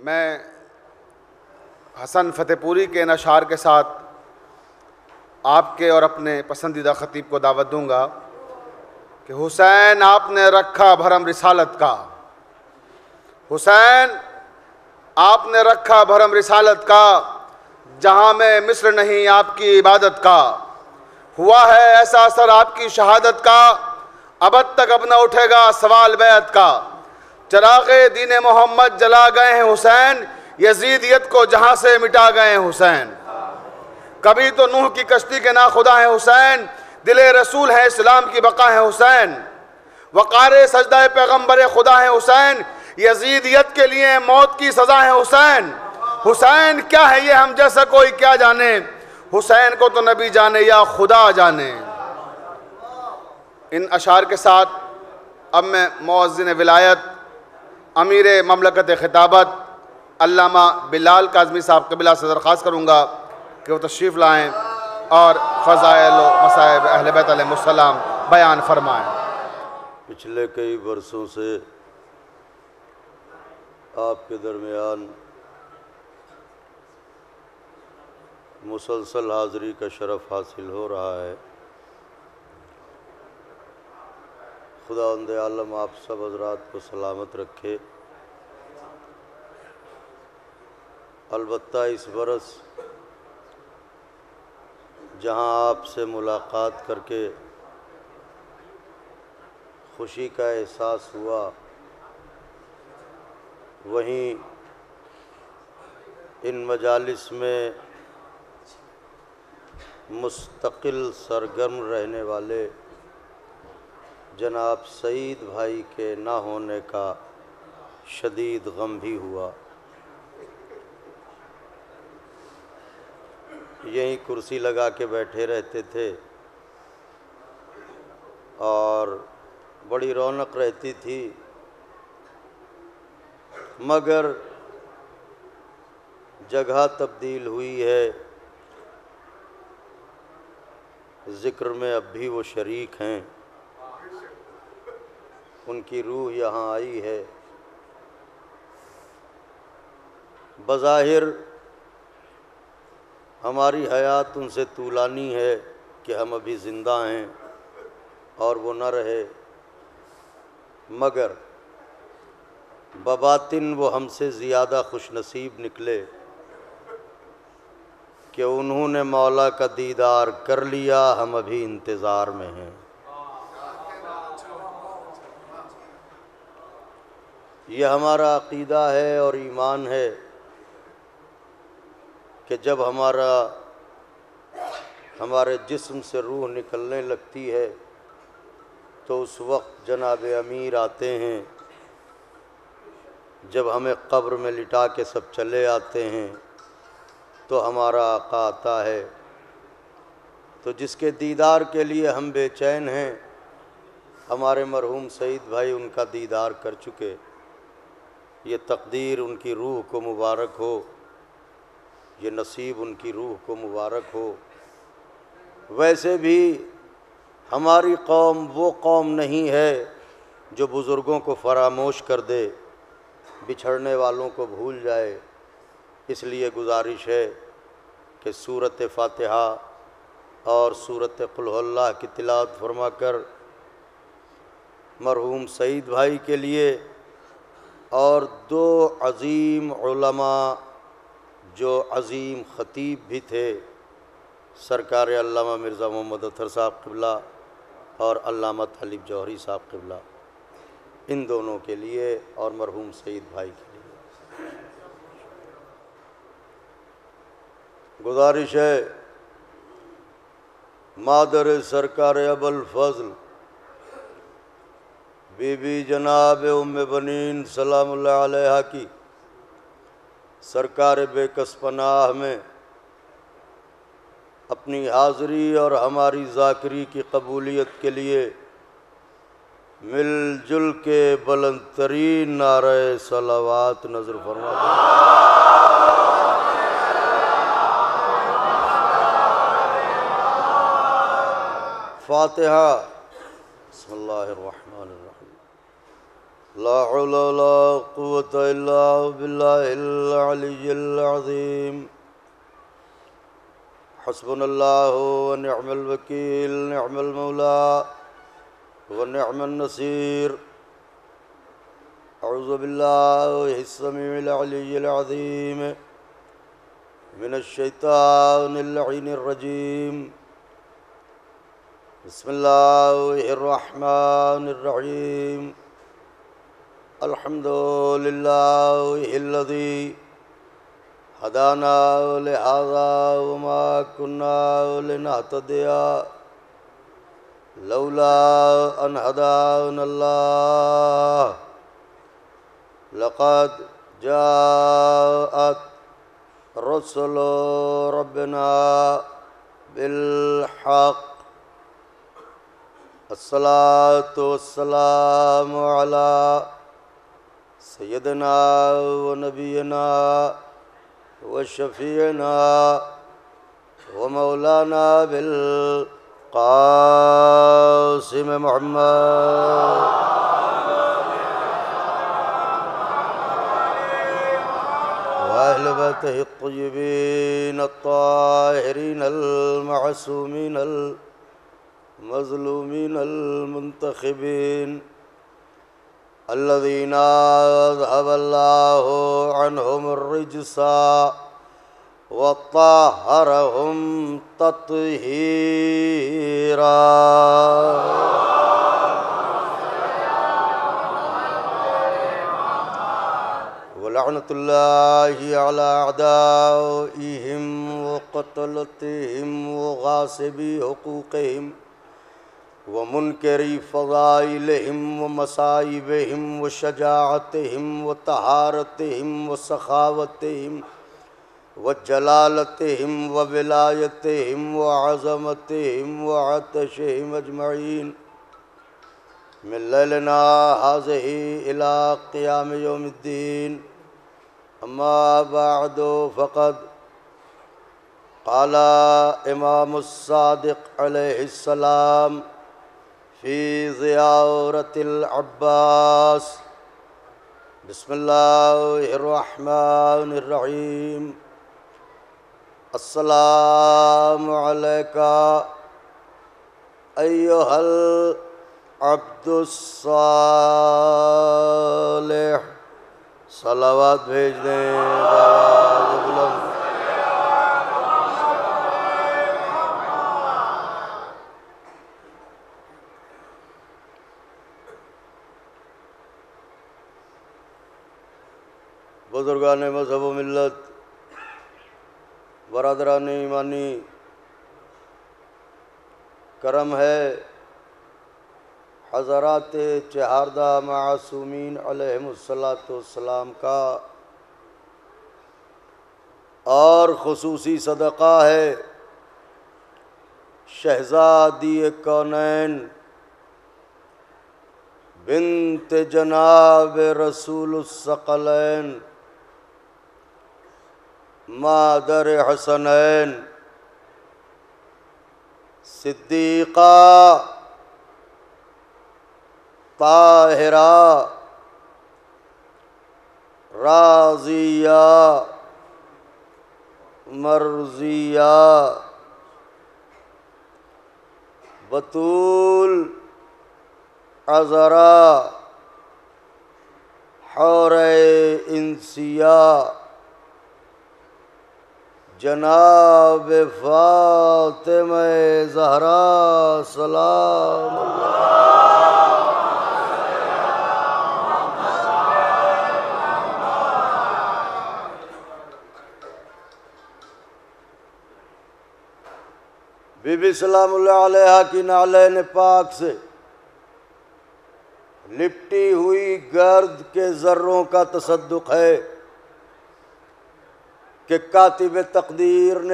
मैं हसन फतेहपुरी के नशार के साथ आपके और अपने पसंदीदा ख़तीब को दावत दूंगा कि हुसैन आपने रखा भरम रिसालत का, हुसैन आपने रखा भरम रिसालत का, जहाँ में मिस्र नहीं आपकी इबादत का। हुआ है ऐसा असर आपकी शहादत का, अब तक अब न उठेगा सवाल बैत का। चराग़े दीन मोहम्मद जला गए हैं हुसैन, यजीदियत को जहाँ से मिटा गए हैं हुसैन। कभी तो नूह की कश्ती के ना खुदा है हुसैन, दिले रसूल है इस्लाम की बका है हुसैन। वक़ारे सजदा पैगम्बर खुदा है हुसैन, यजीदियत के लिए मौत की सज़ा है हुसैन। हुसैन क्या है ये हम जैसा कोई क्या जाने, हुसैन को तो नबी जाने या खुदा जाने। इन अशार के साथ अब मैं मुअज़्ज़िन विलायत अमीर ममलकत खिताबत अल्लामा बिलाल काज़मी साहब क़िबला से दरख्वास्त करूँगा कि वो तशरीफ़ लाएँ और फ़ज़ाइल व मसाइब अहले बैत अलैहिमुस्सलाम बयान फरमाएँ। पिछले कई बरसों से आपके दरमियान मुसलसल हाज़री का शरफ़ हासिल हो रहा है। खुदावंद आलम आप सब हज़रात को सलामत रखे। अलबत्ता इस बरस जहाँ आपसे मुलाकात करके खुशी का एहसास हुआ, वहीं इन मजालिस में मुस्तकिल सरगर्म रहने वाले जनाब सईद भाई के ना होने का शदीद गम भी हुआ। यहीं कुर्सी लगा के बैठे रहते थे और बड़ी रौनक रहती थी, मगर जगह तब्दील हुई है। ज़िक्र में अब भी वो शरीक हैं, उनकी रूह यहाँ आई है। बज़ाहिर हमारी हयात उनसे तूलानी है कि हम अभी ज़िंदा हैं और वो न रहे, मगर बबातिन वो हमसे ज़्यादा खुशनसीब निकले कि उन्होंने मौला का दीदार कर लिया, हम अभी इंतज़ार में हैं। यह हमारा अक़ीदा है और ईमान है कि जब हमारे जिस्म से रूह निकलने लगती है तो उस वक्त जनाब अमीर आते हैं। जब हमें कब्र में लिटा के सब चले आते हैं तो हमारा आका आता है। तो जिसके दीदार के लिए हम बेचैन हैं, हमारे मरहूम सईद भाई उनका दीदार कर चुके। ये तकदीर उनकी रूह को मुबारक हो, ये नसीब उनकी रूह को मुबारक हो। वैसे भी हमारी कौम वो कौम नहीं है जो बुज़ुर्गों को फरामोश कर दे, बिछड़ने वालों को भूल जाए। इसलिए गुजारिश है कि सूरत फ़ातिहा और सूरत कुल हुवल्लाह की तिलावत फरमा कर मरहूम सईद भाई के लिए और दो अज़ीम उलमा जो अज़ीम ख़तीब भी थे, सरकार अल्लामा मिर्ज़ा मोहम्मद अतहर साहब क़िबला और अल्लामा तालिब जौहरी साहब क़िबला, इन दोनों के लिए और मरहूम सईद भाई के लिए गुजारिश है। मादर सरकार अबुल फ़ज़ल बीबी जनाब उम्मे बनीन सलामुल्लाह अलैहा की सरकार बेकस पनाह में अपनी हाज़री और हमारी ज़ाकिरी की कबूलियत के लिए मिलजुल के बुलंद तरीन नारे सलावात नज़र फरमा दें। फ़ातिहा। बिस्मिल्लाहिर्रहमानिर्रहीम। ला हौला वला कुव्वता इल्ला बिल्लाहिल अलिय्यिल अज़ीम। हस्बुनल्लाहु व निअमल वकील, निअमल मौला व निअमन नसीर। अऊज़ु बिल्लाहिस समीउल अलिय्यिल अज़ीम मिनश शैतानिर लईनिर रजीम। बिस्मिल्लाहिर रहमानिर रहीम। अल्हम्दुलिल्लाहिल्लज़ी हदाना लिहाज़ा व मा कुन्ना लिनहतदिया लौला अन हदानल्लाह। लक़द जाअत रुसुलु रब्बिना बिलहक़। अस्सलातु वस्सलामु अला सय्यदना व नबियना व शफ़ीअना व मौलाना बिल क़ासिम मुहम्मद व अहले बैतिहि अत्तय्यबीन अत्ताहिरीन अल-मअसूमीन अल-मज़लूमीन अल-मुंतख़िबीन अल्लज़ीना अज़हबल्लाहु अन्हुमुर रिज्सा व तह्हरहुम तत्हीरा। व लअनतुल्लाहि अला अअदाइहिम व क़त्लतिहिम व गासिबी हुक़ूक़िहिम व मुनकरी फ़ज़ाइलिहिम व मसाइबिहिम व शजाअतिहिम व तहारतिहिम व सखावतिहिम व जलालतिहिम व विलायतिहिम व अज़मतिहिम व अतशिहिम अजमईन मिन लैलिना हाज़िही इला क़ियाम यौमिद्दीन। अम्मा बअदु फ़क़द क़ाला इमामुस्सादिक़ अलैहिस्सलाम फ़ी ज़ियारतिल अब्बास। बिस्मिल्लाहिर रहमानिर रहीम। अस्सलामु अलैका अय्युहल अब्दुस्सालिह। सलावत भेज दें। बुजुर्गान मज़हब व मिल्लत, बरादरान ईमानी, करम है हज़रात चहारदा मासूमीन अलैहिमुस्सलातु वस्सलाम का और ख़ुसूसी सदक़ा है शहज़ादी कौनैन बिन्त जनाब रसूलुस्सक़लैन मादर हसनैन सिद्दीक़ा ताहिरा राज़िया मर्ज़िया बतूल अज़रा हौरे इंसिया जनाब फ़ातिमा ज़हरा सलाम बीबी सलामुल्लाह अलैहा की नालैन पाक से लिपटी हुई गर्द के ज़र्रों का तसद्दुक़ है कि कातिब तक़दीर ने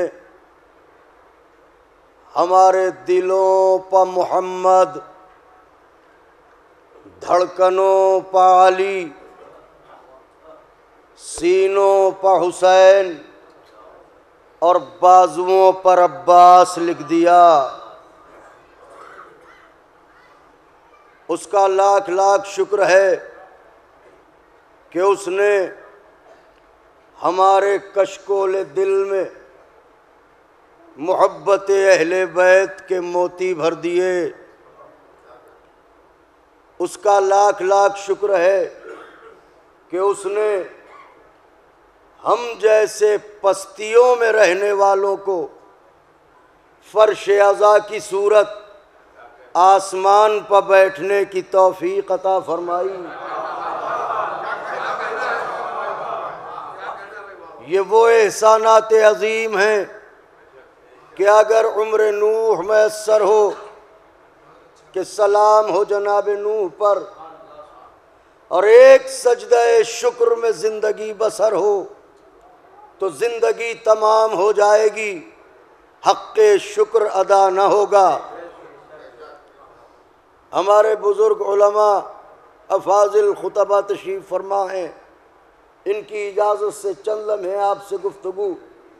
हमारे दिलों पर मोहम्मद, धड़कनों पर अली, सीनों पर हुसैन और बाजुओं पर अब्बास लिख दिया। उसका लाख लाख शुक्र है कि उसने हमारे कशकोल दिल में मोहब्बत अहले बैत के मोती भर दिए। उसका लाख लाख शुक्र है कि उसने हम जैसे पस्तियों में रहने वालों को फर्श अज़ा की सूरत आसमान पर बैठने की तौफीक अता फरमाई। ये वो एहसानात अज़ीम हैं कि अगर उम्र नूह मैसर हो कि सलाम हो जनाब नूह पर और एक सजदे शुक्र में ज़िंदगी बसर हो तो ज़िंदगी तमाम हो जाएगी, हक़्क़े शुक्र अदा न होगा। हमारे बुज़ुर्ग उलमा अफाज़िल खुतबा तशरीफ़ फरमा हैं, इनकी इजाज़त से चंद लम्हे आपसे गुफ्तगू।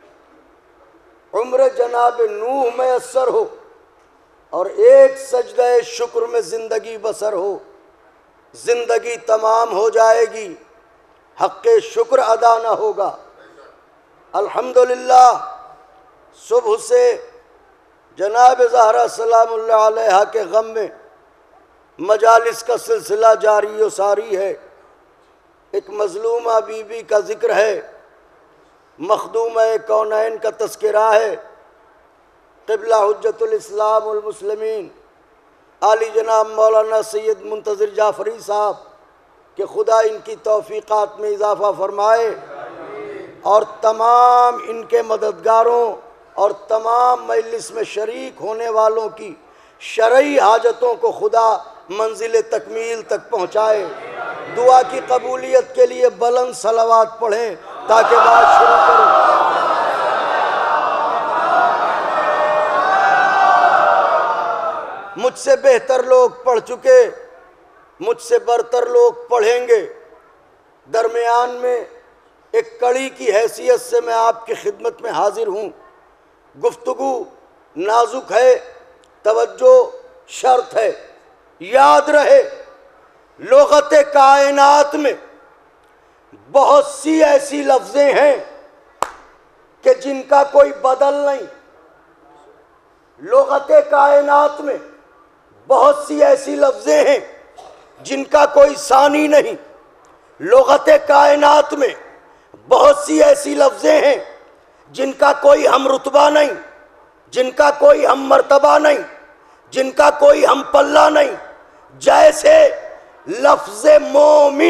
उम्र जनाब नूह मैसर हो और एक सजदे शुक्र में ज़िंदगी बसर हो, ज़िंदगी तमाम हो जाएगी, हक़्क़े शुक्र अदा न होगा। अल्हम्दुलिल्लाह सुबह से जनाब ज़हरा सलामुल्लाह अलैहा के गम में मजालिस का सिलसिला जारी व सारी है। एक मज़लूमा बीबी का ज़िक्र है, मखदूम कौनैन का तज़किरा है, क़िबला हुज्जतुल इस्लाम वल मुस्लिमीन आली जनाब मौलाना सैयद मुंतज़िर जाफ़री साहब कि खुदा इनकी तौफ़ीक़ात में इजाफ़ा फ़रमाए और तमाम इनके मददगारों और तमाम मजलिस में शरीक होने वालों की शरई हाजतों को खुदा मंजिल तकमील तक पहुँचाए। दुआ की कबूलियत के लिए बुलंद सलावात पढ़ें ताकि बात शुरू करूँ। मुझसे बेहतर लोग पढ़ चुके, मुझसे बरतर लोग पढ़ेंगे। दरमियान में एक कड़ी की हैसियत से मैं आपकी खिदमत में हाजिर हूँ। गुफ्तगू नाजुक है, तवज्जो शर्त है। याद रहे, लुग़त कायनात में बहुत सी ऐसी लफ्ज़ें हैं कि जिनका कोई बदल नहीं। लुग़त कायनात में बहुत सी ऐसी लफ्ज़ें हैं जिनका कोई सानी नहीं। लुग़त कायनात में बहुत सी ऐसी लफ्ज़ें हैं जिनका कोई हम रुतबा नहीं, जिनका कोई हम मर्तबा नहीं, जिनका कोई हम पल्ला नहीं। जैसे लफ्ज़ मोमिन,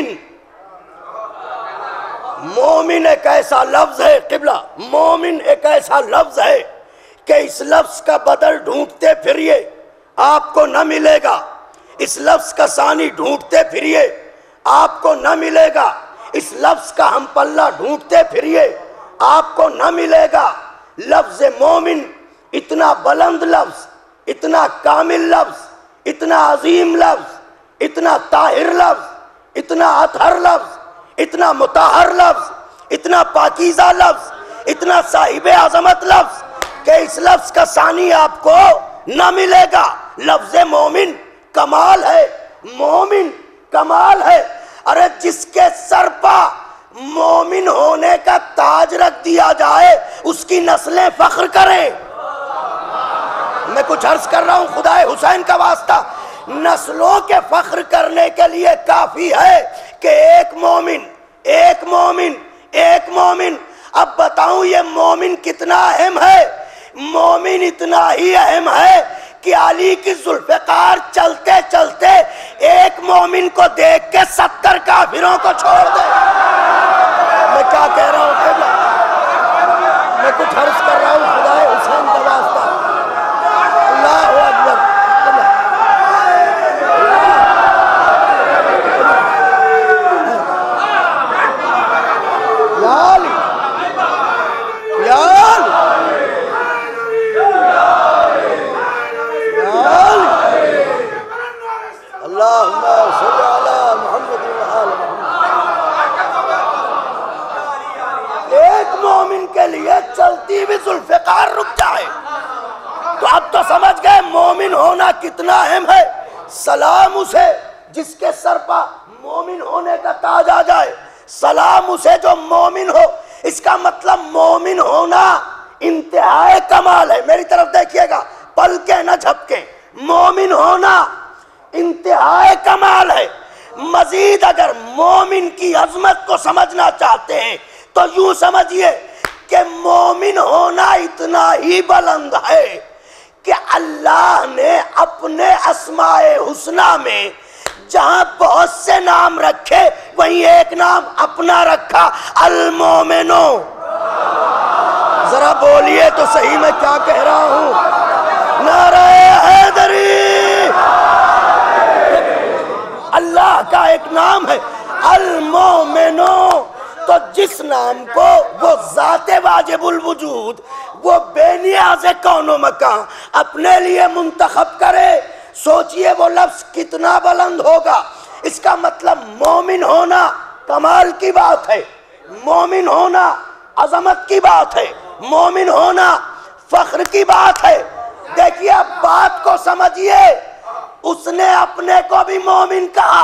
मोमिन एक ऐसा लफ्ज़ है, क़िबला मोमिन एक ऐसा लफ्ज़ है कि इस लफ्ज़ का बदल ढूंढते फिरिए आपको न मिलेगा। इस लफ्ज़ का सानी ढूंढते फिरिए आपको न मिलेगा। इस लफ्ज़ का हम पल्ला ढूंढते फिरिए आपको न मिलेगा। लफ्ज़ मोमिन इतना बुलंद लफ्ज़, इतना कामिल लफ्ज़, इतना अजीम लफ्ज़, इतना ताहिर लफ्ज़, इतना अतहर लफ्ज़, इतना मुताहर लफ्ज़, इतना पाकीज़ा लफ्ज़, इतना साहिब अज़मत लफ्ज़ कि इस लफ्ज़ का सानी आपको न मिलेगा। लफ्ज़ मोमिन कमाल है, मोमिन कमाल है। अरे जिसके सर पर मोमिन होने का ताज रख दिया जाए उसकी नस्लें फख्र करें। मैं कुछ अर्ज कर रहा हूं खुदाए हुसैन का वास्ता। नस्लों के फख्र करने के लिए काफी है कि एक मोमिन, एक मोमिन, एक मोमिन। अब बताऊं ये मोमिन कितना अहम है। मोमिन इतना ही अहम है कि अली की जुल्फ़िकार चलते चलते एक मोमिन को देख के 70 काफिरों को छोड़ दे। मैं क्या कह रहा हूं, मैं कुछ अर्ज कर रहा हूं खुदाए हुसैन का वास्ता। अल्लाहु अकबर। एक मोमिन के लिए चलती भी जुल्फ़िकार रुक जाए तो अब तो समझ गए मोमिन होना कितना अहम है। सलाम उसे जिसके सर पर मोमिन होने का ताज आ जाए। सलाम उसे जो मोमिन हो। इसका मतलब मोमिन होना इंतहाई कमाल है। मेरी तरफ देखिएगा, पलके न झपके, मोमिन होना इंतहाई कमाल है। मजीद अगर मोमिन की अजमत को समझना चाहते हैं तो यूं समझिए कि मोमिन होना इतना ही बुलंद है कि अल्लाह ने अपने अस्माए हुस्ना में जहां बहुत से नाम रखे वहीं एक नाम अपना रखा, अल मोमिनो। जरा बोलिए तो सही मैं क्या कह रहा हूं। नारे हैदरी। अल्लाह का एक नाम है अल मोमिनो। तो जिस नाम को वो ज़ाते वाजिबुल वजूद, वो बेनियाज़े कौनो मकान अपने लिए मुंतखब करे, सोचिए वो लफ्ज कितना बुलंद होगा। इसका मतलब मोमिन होना कमाल की बात है, मोमिन होना अजमत की बात है, मोमिन होना फख्र की बात है। देखिए अब बात को समझिए, उसने अपने को भी मोमिन कहा,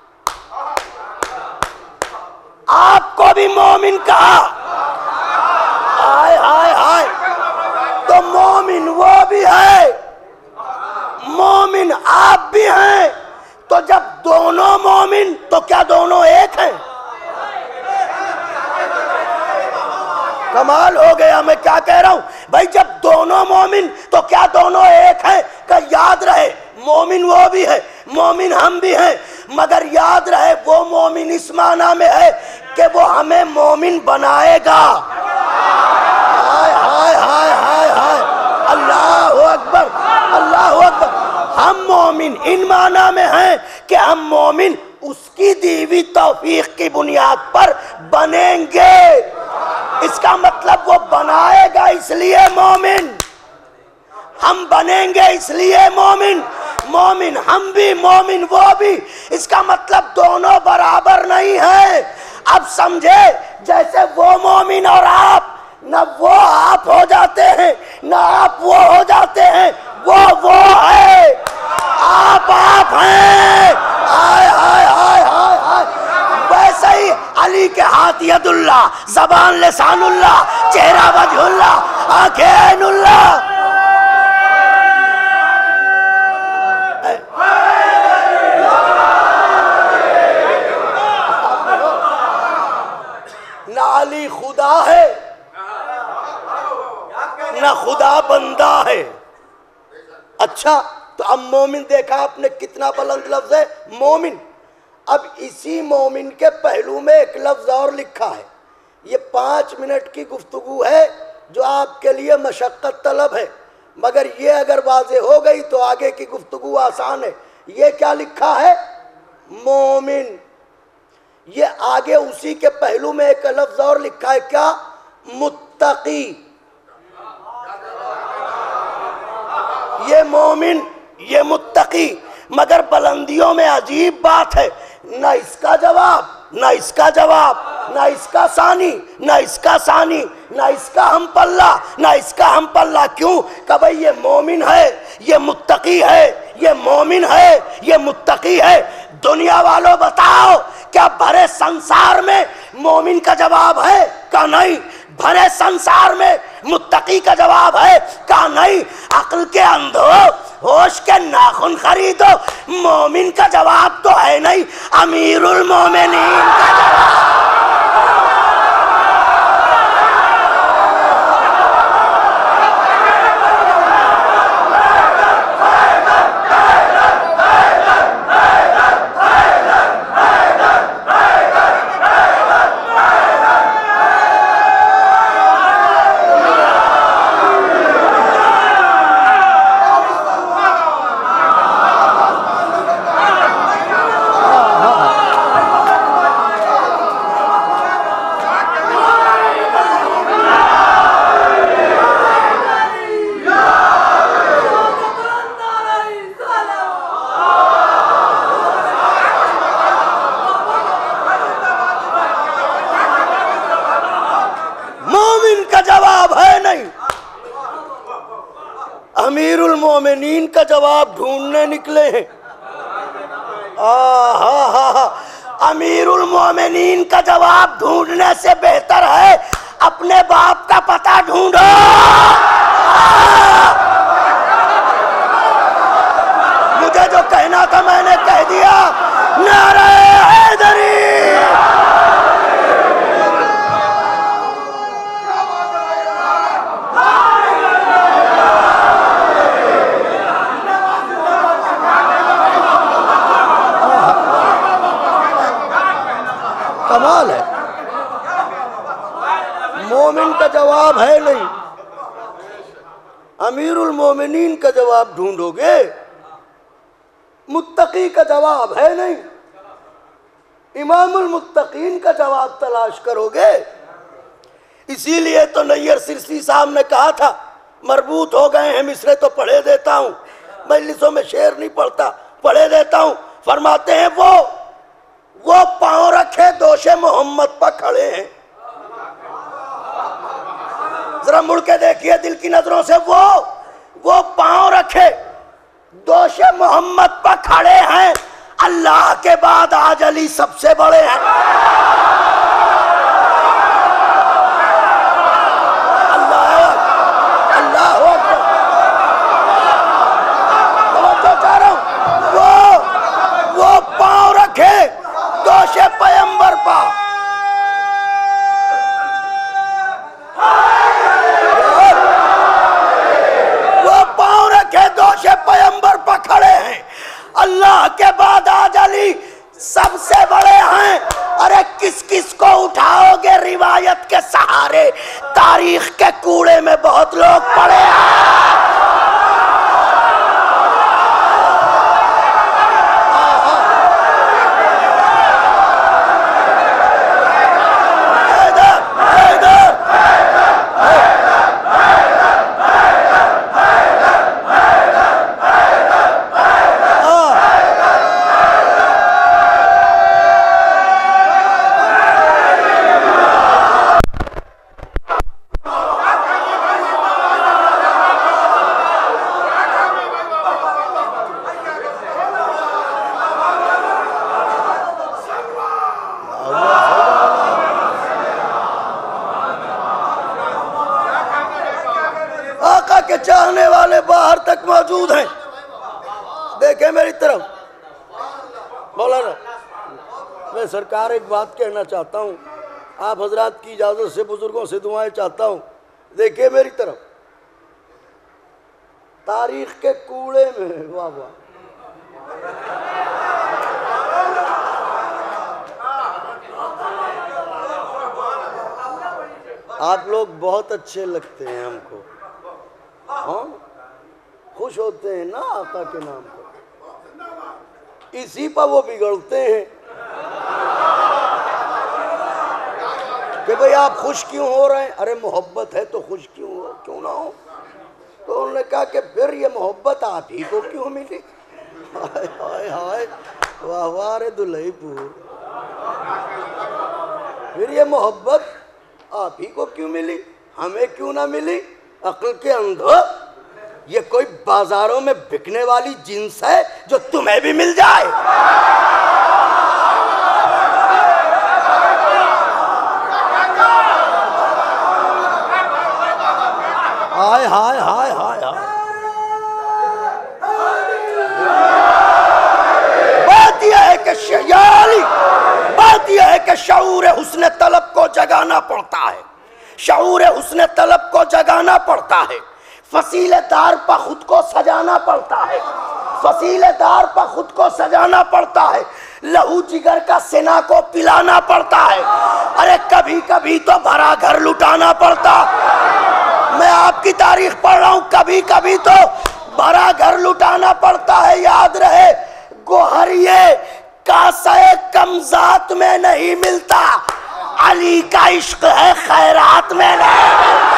आपको भी मोमिन कहा। हाय हाय हाय। तो मोमिन वो भी है, मोमिन आप भी हैं। तो जब दोनों मोमिन, तो क्या दोनों एक हैं? कमाल हो गया। मैं क्या कह रहा हूं भाई, जब दोनों मोमिन तो क्या दोनों एक हैं? का याद रहे मोमिन वो भी है, मोमिन हम भी हैं, मगर याद रहे वो मोमिन इस माना में है कि वो हमें मोमिन बनाएगा। हाय हाय हाय हाय हाय। अल्लाहु अकबर, अल्लाहु अकबर। हम मोमिन इन माना में हैं कि हम मोमिन उसकी दीवी तौफीक की बुनियाद पर बनेंगे। इसका मतलब वो बनाएगा इसलिए मोमिन, हम बनेंगे इसलिए मोमिन। मोमिन हम भी, मोमिन वो भी। इसका मतलब दोनों बराबर नहीं है। अब समझे, जैसे वो मोमिन और आप, न वो आप हो जाते हैं न आप वो हो जाते हैं, वो है, आप हैं। हाय हाय हाय हाय हाय। वैसे ही अली के हाथ यदुल्ला, जबान लिसानुल्लाह, चेहरा वजहुल्लाह, आंखें ऐनुल्लाह। ना अली खुदा है ना खुदा बंदा है। अच्छा, तो अब मोमिन देखा आपने कितना बुलंद लफ्ज है, मोमिन। अब इसी मोमिन के पहलू में एक लफ्ज और लिखा है। ये 5 मिनट की गुफ्तगू है जो आपके लिए मशक्कत तलब है, मगर ये अगर वाज़े हो गई तो आगे की गुफ्तगू आसान है। ये क्या लिखा है? मोमिन। ये आगे उसी के पहलू में एक लफ्ज और लिखा है, क्या? मुत्तकी। ये मोमिन, ये मुत्तकी। मगर बुलंदियों में अजीब बात है, न इसका जवाब न इसका जवाब, न इसका सानी न इसका सानी, न इसका हम पल्ला न इसका हम पल्ला। क्यों? कि भाई ये मोमिन है, ये मुत्तकी है, ये मोमिन है, ये मुत्तकी है। दुनिया वालों बताओ, क्या भरे संसार में मोमिन का जवाब है? का नहीं। भरे संसार में मुत्तकी का जवाब है? का नहीं। अक्ल के अंधो, होश के नाखून खरीदो, मोमिन का जवाब तो है नहीं, अमीरुल मोमिनीन का जवाब। अमीरुल मोमिनीन का जवाब ढूंढने निकले हैं। अमीरुल मोमिनीन का जवाब ढूंढने से बेहतर है अपने बाप का पता ढूंढो। मुझे जो कहना था मैंने कह दिया। नारे हैदरी। कमाल है, मोमिन का जवाब है नहीं, अमीरुल मोमिनीन का जवाब ढूंढोगे, मुत्तकी का जवाब है नहीं, इमामुल मुत्तकीन का जवाब तलाश करोगे। इसीलिए तो नैयर सिरसी साहब ने कहा था, मरबूत हो गए हैं मिसरे तो पढ़े देता हूं, मजलिसों में शेर नहीं पढ़ता, पढ़े देता हूं। फरमाते हैं वो पांव रखे दोषे मोहम्मद पर खड़े हैं। जरा मुड़ के देखिए दिल की नजरों से, वो पांव रखे दोषे मोहम्मद पर खड़े हैं। अल्लाह के बाद आज अली सबसे बड़े हैं। अल्लाह अल्लाह तो चाह रहा हूं, वो पांव रखे दोषे पैगंबर पर। वो पांव रखे दोषे पैगंबर पर खड़े हैं। अल्लाह के बाद आज अली सबसे बड़े हैं। अरे किस किस को उठाओगे रिवायत के सहारे? तारीख के कूड़े में बहुत लोग पड़े हैं। के चाहने वाले बाहर तक मौजूद हैं, देखे मेरी तरफ। बोला ना, मैं सरकार एक बात कहना चाहता हूँ, आप हजरात की इजाजत से बुजुर्गों से दुआएं चाहता हूँ। देखिए मेरी तरफ, तारीख के कूड़े में, वाह वाह, आप लोग बहुत अच्छे लगते हैं हमको। हाँ, खुश होते हैं ना आका के नाम पर, इसी पर वो बिगड़ते हैं कि भाई आप खुश क्यों हो रहे हैं। अरे मोहब्बत है तो खुश क्यों ना हो। तो उन्होंने कहा कि फिर ये मोहब्बत आप ही को क्यों मिली। हाय हाय हाय, वाह वाह रे दुल्हीपुर, फिर ये मोहब्बत आप ही को क्यों मिली, हमें क्यों ना मिली। अक्ल के अंधो, ये कोई बाजारों में बिकने वाली जिन्स है जो तुम्हें भी मिल जाए। हाय हाय हाय हाय हाय, बात यह है कि बात यह है कि शऊर हुस्न तलब को जगाना पड़ता है, शऊर हुस्न तलब को जगाना पड़ता है। फसीलेदार पर खुद को सजाना पड़ता है, फसीलेदार पर खुद को सजाना पड़ता है। लहू जिगर का सेना को पिलाना पड़ता है। अरे कभी कभी तो भरा घर लुटाना पड़ता। मैं आपकी तारीख पढ़ रहा हूं, कभी कभी तो भरा घर लुटाना पड़ता है। याद रहे, गोहरिये कासे कमजात में नहीं मिलता, अली का इश्क है खैरात में नहीं मिलता।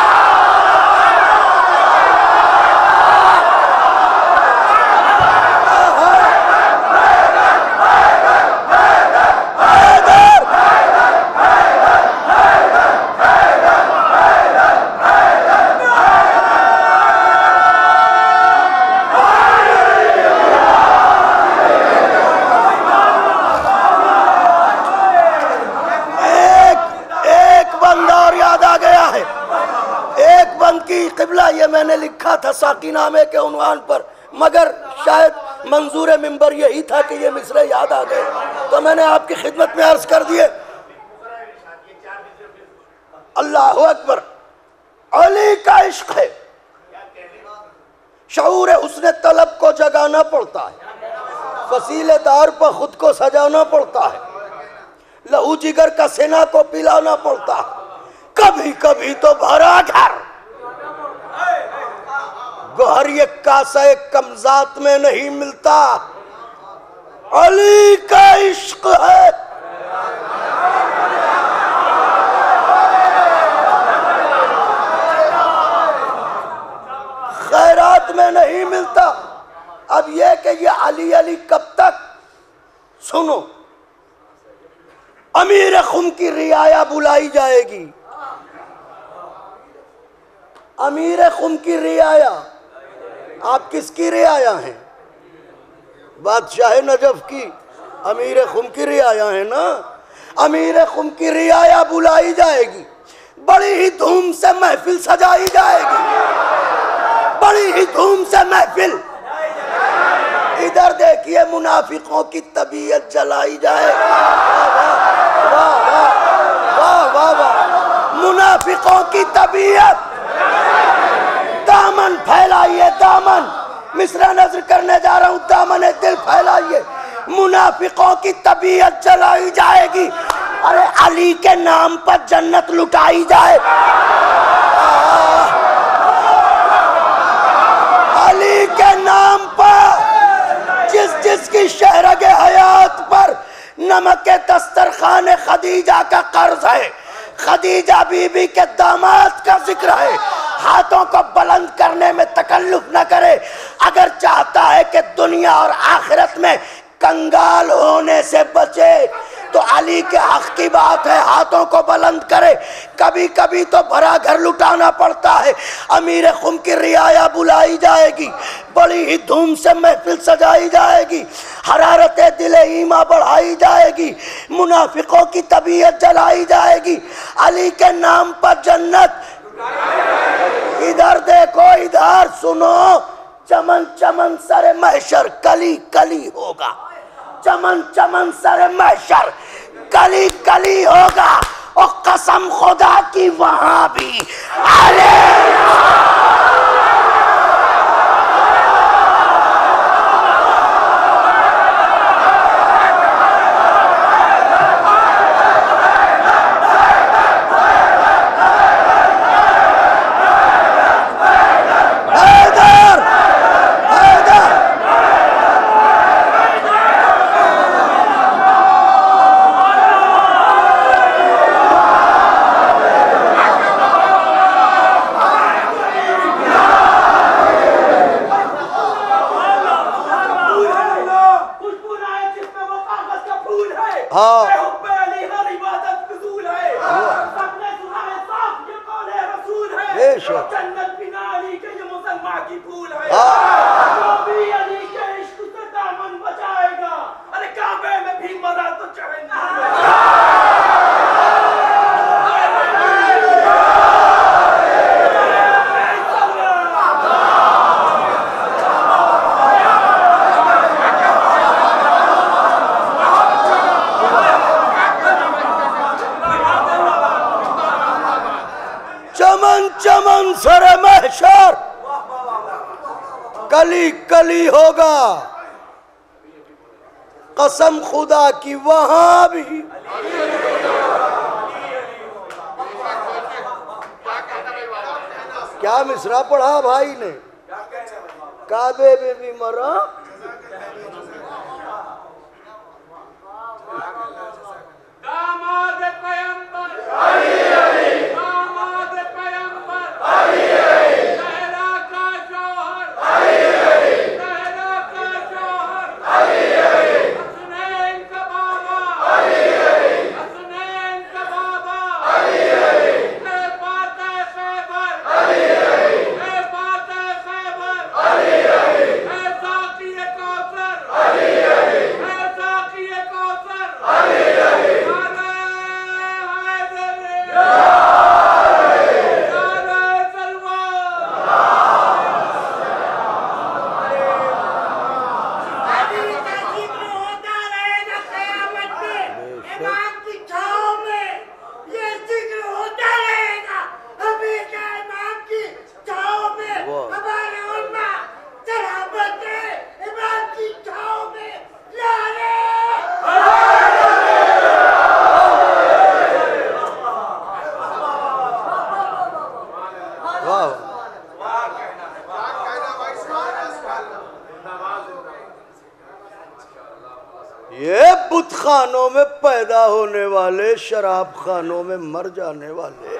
की क़िबला, ये मैंने लिखा था साकीनामे के उन्वान पर, मगर शायद मंजूर मिंबर यही था कि ये मिसरे याद आ गए तो मैंने आपकी खिदमत में अर्ज कर दिए। अल्लाह अकबर, अली का इश्क है, शऊर हुस्न तलब को जगाना पड़ता है, फसीले दार पर खुद को सजाना पड़ता है, लहू जिगर का सेना को पिलाना पड़ता है, कभी कभी तो भरा घर गोहर ये कासा एक कमजात में नहीं मिलता। अली का इश्क है, खैरात में नहीं मिलता। अब यह कि ये अली अली कब तक? सुनो, अमीर खुम की रियाया बुलाई जाएगी, अमीर खुम की रियाया। आप किसकी रियाया हैं? बादशाह नजफ की, अमीर खुम की रियाया है ना। अमीर खुम की रियाया बुलाई जाएगी, बड़ी ही धूम से महफिल सजाई जाएगी, बड़ी ही धूम से महफिल। इधर देखिए मुनाफिकों की तबीयत जलाई जाए। वाह वाह वाह वाह वाह, मुनाफिकों की तबीयत। दामन फैलाइए, दामन, मिसरा नजर करने जा रहा हूं, दामन दिल फैलाइए, मुनाफिकों की तबीयत जलाई जाएगी। अरे अली के नाम पर जन्नत लुटाई जाए, अली के नाम पर जिसकी शहरगे हयात पर नमक के दस्तरखान खदीजा का कर्ज है, खदीजा बीबी के दामाद का जिक्र है, हाथों को बुलंद करने में तकल्लुफ न करे। अगर चाहता है कि दुनिया और आखिरत में कंगाल होने से बचे तो अली के हक की बात है, हाथों को बुलंद करे। कभी कभी तो भरा घर लुटाना पड़ता है। अमीर खुम की रियाया बुलाई जाएगी, बड़ी ही धूम से महफिल सजाई जाएगी, हरारत दिल ईमा बढ़ाई जाएगी, मुनाफिकों की तबीयत जलाई जाएगी, अली के नाम पर जन्नत। इधर देखो, इधर सुनो, चमन चमन सरे महशर कली कली होगा, चमन चमन सरे महशर कली कली होगा, और कसम खुदा की वहां भी अरे सरे महशर कली कली होगा, कसम खुदा की वहां भी। क्या मिसरा पढ़ा भाई ने? काबे में भी मरा, दामाद पैगंबर खानों में पैदा होने वाले, शराब खानों में मर जाने वाले।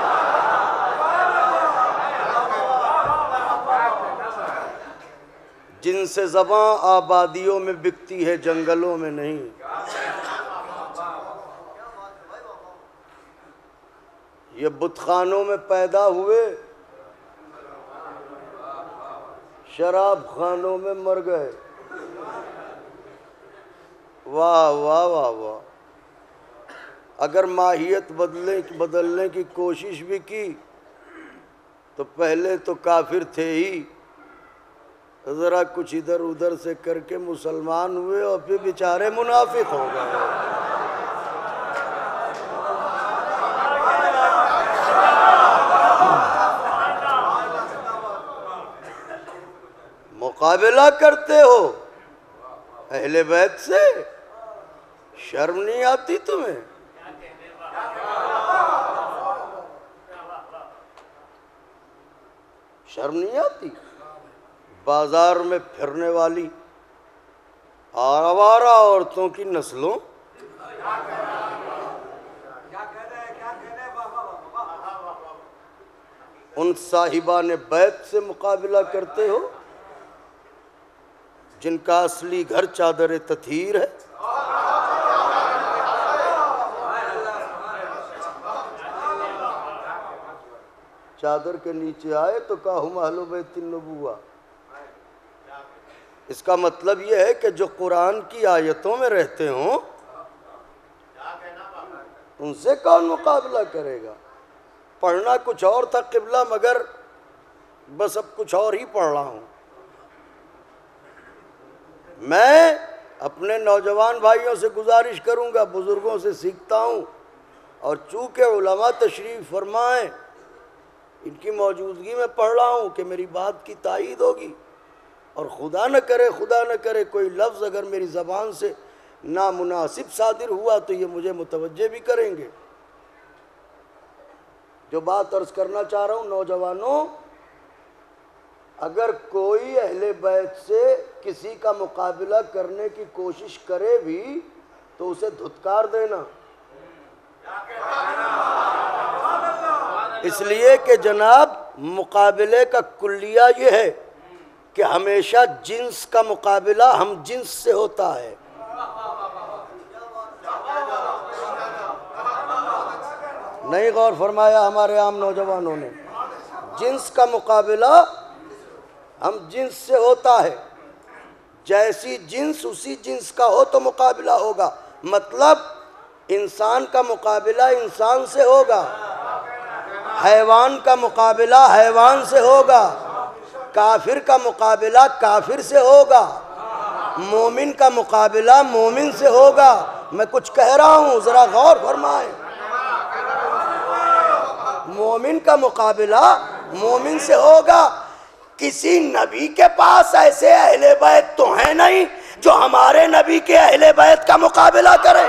जिनसे ज़बां आबादियों में बिकती है, जंगलों में नहीं। ये बुतखानों में पैदा हुए, शराब खानों में मर गए। वाह वाह वाह वाह। अगर माहियत बदलने की कोशिश भी की तो पहले तो काफिर थे ही, ज़रा कुछ इधर उधर से करके मुसलमान हुए और फिर बेचारे मुनाफिक हो गए। मुकाबला करते हो अहले बैत से, शर्म नहीं आती तुम्हें? शर्म नहीं आती? बाजार में फिरने वाली आवारा औरतों की नस्लों, उन साहिबाने बैत से मुकाबला करते हो जिनका असली घर चादर तथहीर है। चादर के नीचे आए तो काहुम अहले बैत नबुव्वा। इसका मतलब यह है कि जो कुरान की आयतों में रहते हों उनसे कौन मुकाबला करेगा? पढ़ना कुछ और था क़िबला, मगर बस अब कुछ और ही पढ़ रहा हूँ। मैं अपने नौजवान भाइयों से गुजारिश करूँगा, बुज़ुर्गों से सीखता हूँ, और चूँकि उलमा तशरीफ़ फरमाएँ, इनकी मौजूदगी में पढ़ रहा हूँ कि मेरी बात की तायीद होगी। और खुदा न करे कोई लफ्ज़ अगर मेरी ज़बान से नामुनासिब सादिर हुआ तो ये मुझे मुतवज्जे भी करेंगे। जो बात अर्ज़ करना चाह रहा हूँ, नौजवानों, अगर कोई अहले बैत से किसी का मुकाबला करने की कोशिश करे भी तो उसे धुतकार देना, इसलिए कि जनाब मुकाबले का कुल्लिया ये है कि हमेशा जिन्स का मुकाबला हम जिन्स से होता है। नहीं गौर फरमाया हमारे आम नौजवानों ने? जिन्स का मुकाबला हम जिन्स से होता है। जैसी जिन्स उसी जिन्स का हो तो मुकाबला होगा। मतलब इंसान का मुकाबला इंसान से होगा, हैवान का मुकाबला हैवान से होगा, काफिर का मुकाबला काफिर से होगा, मोमिन का मुकाबला मोमिन से होगा। मैं कुछ कह रहा हूँ, ज़रा गौर फरमाएं। मोमिन का मुकाबला मोमिन से होगा। किसी नबी के पास ऐसे अहले बैत तो है नहीं जो हमारे नबी के अहले बैत का मुकाबला करे।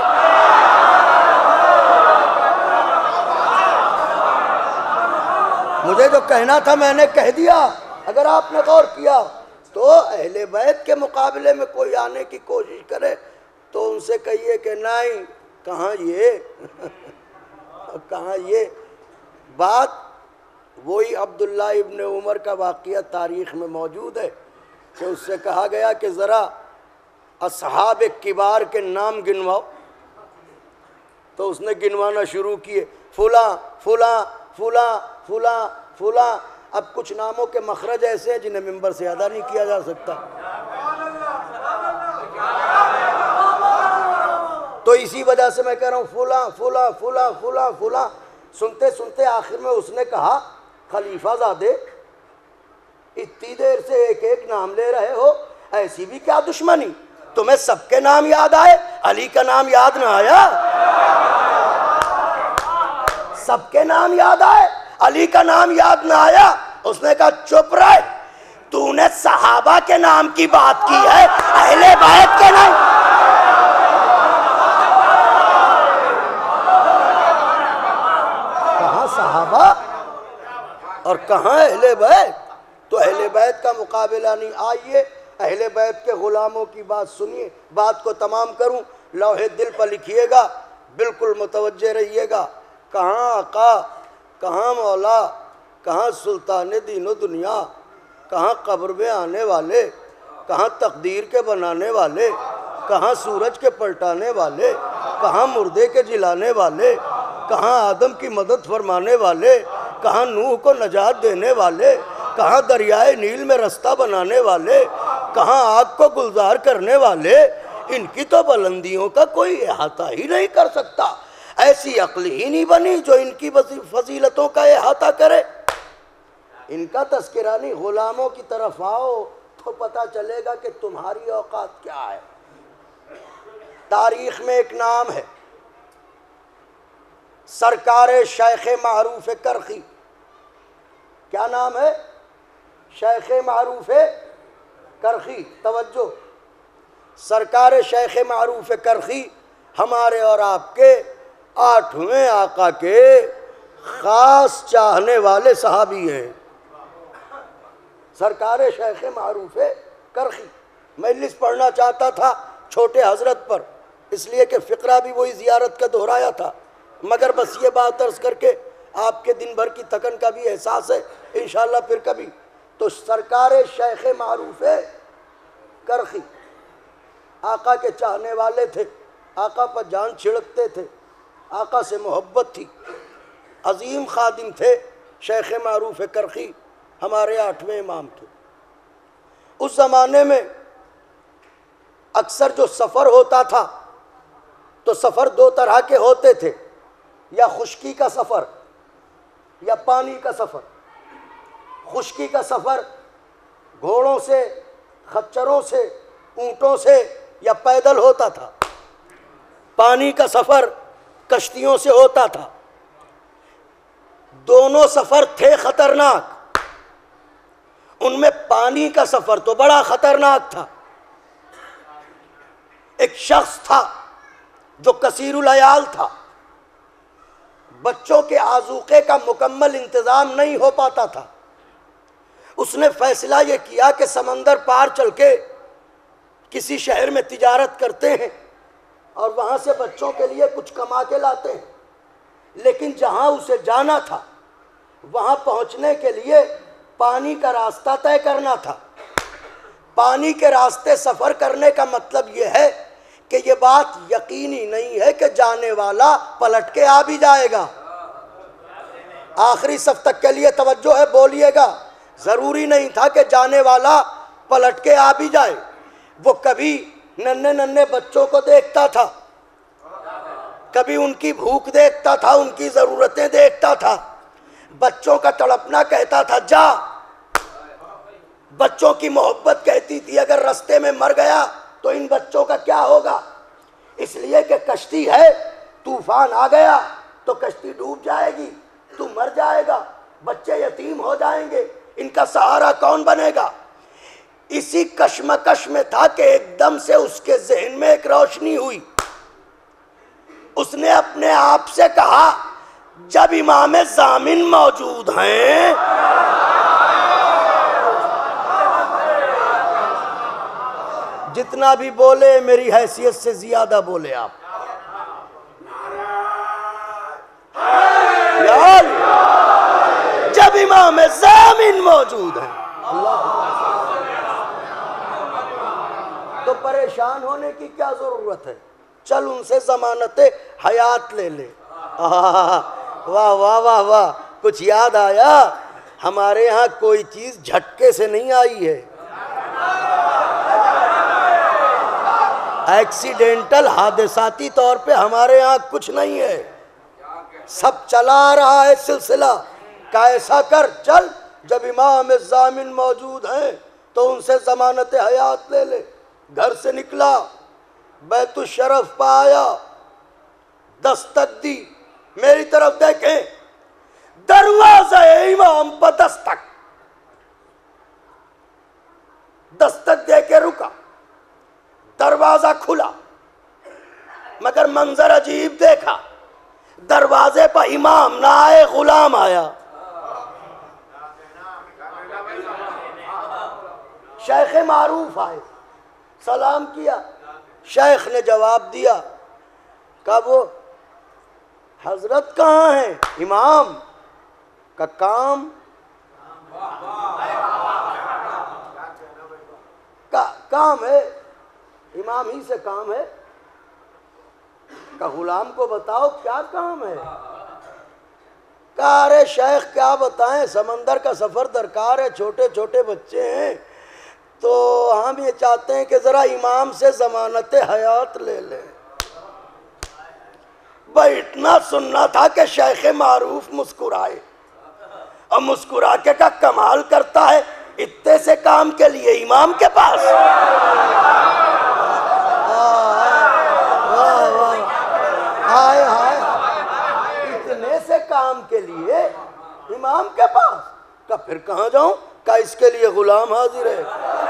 मुझे जो कहना था मैंने कह दिया। अगर आपने गौर किया तो अहले बैत के मुकाबले में कोई आने की कोशिश करे तो उनसे कहिए कि नहीं, कहाँ ये कहाँ ये बात। वही अब्दुल्ला इब्ने उमर का वाक़या तारीख़ में मौजूद है कि उससे कहा गया कि ज़रा असहाब किबार के नाम गिनवाओ, तो उसने गिनवाना शुरू किए, फुला फुला फुला फुला फुला। अब कुछ नामों के मखरज ऐसे हैं जिन्हें मिंबर से अदा नहीं किया जा सकता। तो इसी वजह से मैं कह रहा हूँ फुला फुला फुला फुला फुला। सुनते सुनते आखिर में उसने कहा, खलीफा ज़ादे, इतनी देर से एक एक नाम ले रहे हो, ऐसी भी क्या दुश्मनी? तुम्हें सबके नाम याद आए, अली का नाम याद ना आया? सबके नाम याद आए, अली का नाम याद ना आया? उसने कहा चुप रहे, तूने सहाबा के नाम की बात की है, अहले बैत के नाम। कहाँ सहाबा और कहाँ अहले बैत? तो अहले बैत का मुकाबला नहीं। आइए अहले बैत के ग़ुलामों की बात सुनिए। बात को तमाम करूं, लौहे दिल पर लिखिएगा, बिल्कुल मुतवज्जे रहिएगा। कहाँ आका, कहाँ मौला, कहाँ सुल्तान दीनो दुनिया, कहाँ कब्र में आने वाले, कहाँ तकदीर के बनाने वाले, कहाँ सूरज के पलटाने वाले, कहाँ मुर्दे के जिलाने वाले, कहाँ आदम की मदद फरमाने वाले, कहाँ नूह को नजात देने वाले, कहाँ दरियाए नील में रास्ता बनाने वाले, कहाँ आग को गुलजार करने वाले। इनकी तो बुलंदियों का कोई अहाता ही नहीं कर सकता। ऐसी अक्ल ही नहीं बनी जो इनकी फजीलतों का अहाता करे। इनका तस्करा नहीं, गुलामों की तरफ आओ तो पता चलेगा कि तुम्हारी औकात क्या है। तारीख में एक नाम है, सरकार शेख मारूफ करखी। क्या नाम है? शेख मारूफ करखी। तवज्जो, सरकार शेख मारूफ करखी हमारे और आपके 8वें आका के खास चाहने वाले सहाबी हैं। सरकार शेख मारूफ करखी। मैं लिस्ट पढ़ना चाहता था छोटे हजरत पर, इसलिए कि फ़िक्रा भी वही ज़ियारत का दोहराया था, मगर बस ये बात अर्ज़ करके आपके दिन भर की थकन का भी एहसास है, इंशाअल्लाह फिर कभी। तो सरकार शेख मारूफ करखी आका के चाहने वाले थे, आका पर जान छिड़कते थे, आका से मोहब्बत थी, अजीम खादिम थे शेख मारूफ करखी, हमारे 8वें इमाम थे। उस ज़माने में अक्सर जो सफ़र होता था तो सफ़र 2 तरह के होते थे, या खुश्की का सफ़र या पानी का सफ़र। खुश्की का सफ़र घोड़ों से, खच्चरों से, ऊँटों से या पैदल होता था। पानी का सफ़र कश्तियों से होता था। दोनों सफ़र थे ख़तरनाक। उनमें पानी का सफ़र तो बड़ा ख़तरनाक था। एक शख्स था जो कसीरुल अयाल था, बच्चों के आज़ूक़े का मुकम्मल इंतज़ाम नहीं हो पाता था। उसने फ़ैसला ये किया कि समंदर पार चल के किसी शहर में तिजारत करते हैं और वहाँ से बच्चों के लिए कुछ कमा के लाते हैं। लेकिन जहाँ उसे जाना था वहाँ पहुँचने के लिए पानी का रास्ता तय करना था। पानी के रास्ते सफ़र करने का मतलब ये है कि ये बात यकीनी नहीं है कि जाने वाला पलट के आ भी जाएगा। आखिरी सफ तक के लिए तवज्जो है, बोलिएगा। ज़रूरी नहीं था कि जाने वाला पलट के आ भी जाए। वो कभी नन्हे नन्हे बच्चों को देखता था, कभी उनकी भूख देखता था, उनकी ज़रूरतें देखता था। बच्चों का तड़पना कहता था जा। बच्चों की मोहब्बत कहती थी अगर रास्ते में मर गया तो इन बच्चों का क्या होगा। इसलिए कि कश्ती है, तूफान आ गया तो कश्ती डूब जाएगी, तू मर जाएगा, बच्चे यतीम हो जाएंगे, इनका सहारा कौन बनेगा। इसी कश्मकश में था कि एकदम से उसके जहन में एक रोशनी हुई। उसने अपने आप से कहा जब इमाम ज़ामिन मौजूद हैं जितना भी बोले मेरी हैसियत से ज्यादा बोले आप। जब इमाम ज़ामिन मौजूद हैं तो परेशान होने की क्या जरूरत है। चल उनसे जमानत हयात ले ले। वाह वाह वाह वाह, कुछ याद आया। हमारे यहाँ कोई चीज झटके से नहीं आई है, एक्सीडेंटल हादसाती तौर पे हमारे यहाँ कुछ नहीं है। सब चला आ रहा है सिलसिला का। ऐसा कर, चल जब इमाम ज़ामिन मौजूद हैं तो उनसे ज़मानत हयात ले ले। घर से निकला, बैतुल शरफ पाया, दस्तक दी, मेरी तरफ देखें, दरवाज़ा इमाम पर दस्तक। दस्तक दे के रुका, दरवाजा खुला, मगर मंजर अजीब देखा। दरवाजे पर इमाम ना आए, गुलाम आया। शेख मारूफ आए, सलाम किया, शेख ने जवाब दिया, कहा वो हजरत कहाँ हैं? इमाम का काम है, इमाम ही से काम है। का गुलाम को बताओ क्या काम है? कहा अरे शेख क्या बताएं, समंदर का सफ़र दरकार है, छोटे छोटे बच्चे हैं, तो हम ये चाहते हैं कि ज़रा इमाम से ज़मानत हयात ले लें। भाई इतना सुनना था कि शेख मारूफ मुस्कुराए, और मुस्कुरा के का कमाल करता है, इतने से काम के लिए इमाम के पास। हाय हाय, इतने से काम के लिए इमाम के पास। का फिर कहाँ जाऊं? का इसके लिए गुलाम हाजिर है,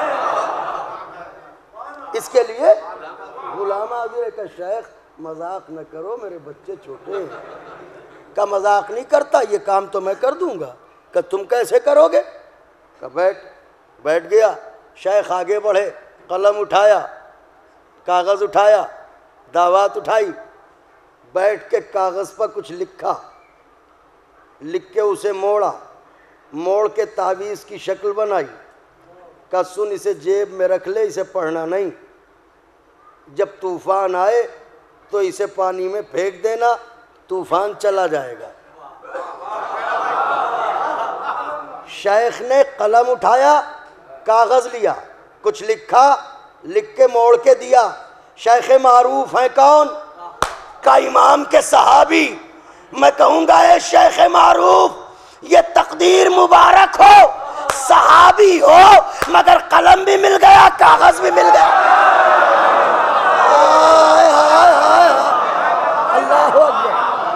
इसके लिए गुलाम हाजिर है। का शेख मजाक न करो, मेरे बच्चे छोटे हैं। का मजाक नहीं करता, ये काम तो मैं कर दूंगा। का तुम कैसे करोगे? का बैठ गया। शेख आगे बढ़े, कलम उठाया, कागज़ उठाया, दावत उठाई, बैठ के कागज़ पर कुछ लिखा, लिख के उसे मोड़ के तावीज़ की शक्ल बनाई। का सुन, इसे जेब में रख ले, इसे पढ़ना नहीं, जब तूफ़ान आए तो इसे पानी में फेंक देना, तूफ़ान चला जाएगा। शेख ने कलम उठाया, कागज़ लिया, कुछ लिखा, लिख के मोड़ के दिया। शेख मारूफ हैं कौन? का इमाम के सहाबी। मैं कहूँगा ए शेख मारूफ, ये तकदीर मुबारक हो, सहाबी हो मगर कलम भी मिल गया, कागज़ भी मिल गया। अल्लाहु अकबर।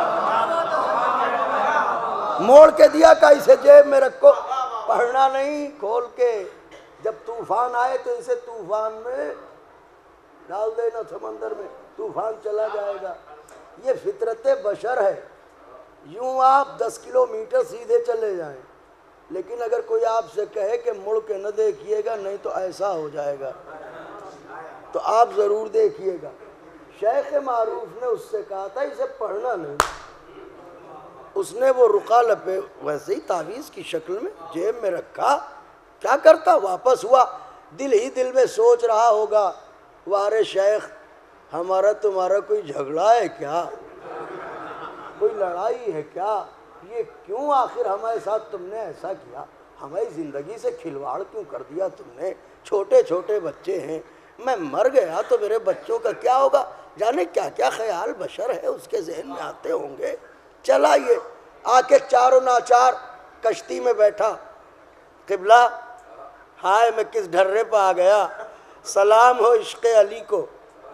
मोड़ के दिया, का इसे जेब में रखो, पढ़ना नहीं, खोल के जब तूफान आए तो इसे तूफान में डाल देना, समंदर में, तूफान चला जाएगा। ये फितरत बशर है। यूं आप 10 किलोमीटर सीधे चले जाएं, लेकिन अगर कोई आपसे कहे कि मुड़ के न देखिएगा नहीं तो ऐसा हो जाएगा, तो आप ज़रूर देखिएगा। शेख मारूफ ने उससे कहा था इसे पढ़ना नहीं। उसने वो रुका लपे वैसे ही तावीज़ की शक्ल में जेब में रखा। क्या करता? वापस हुआ, दिल ही दिल में सोच रहा होगा, वारे शेख, हमारा तुम्हारा कोई झगड़ा है क्या? कोई लड़ाई है क्या? ये क्यों आखिर हमारे साथ तुमने ऐसा किया? हमारी ज़िंदगी से खिलवाड़ क्यों कर दिया तुमने? छोटे छोटे बच्चे हैं, मैं मर गया तो मेरे बच्चों का क्या होगा? जाने क्या क्या ख्याल बशर है उसके जहन में आते होंगे। चला ये आके चारों नाचार कश्ती में बैठा। किबला, हाय मैं किस ढर्रे पर आ गया। सलाम हो इश्क़ अली को,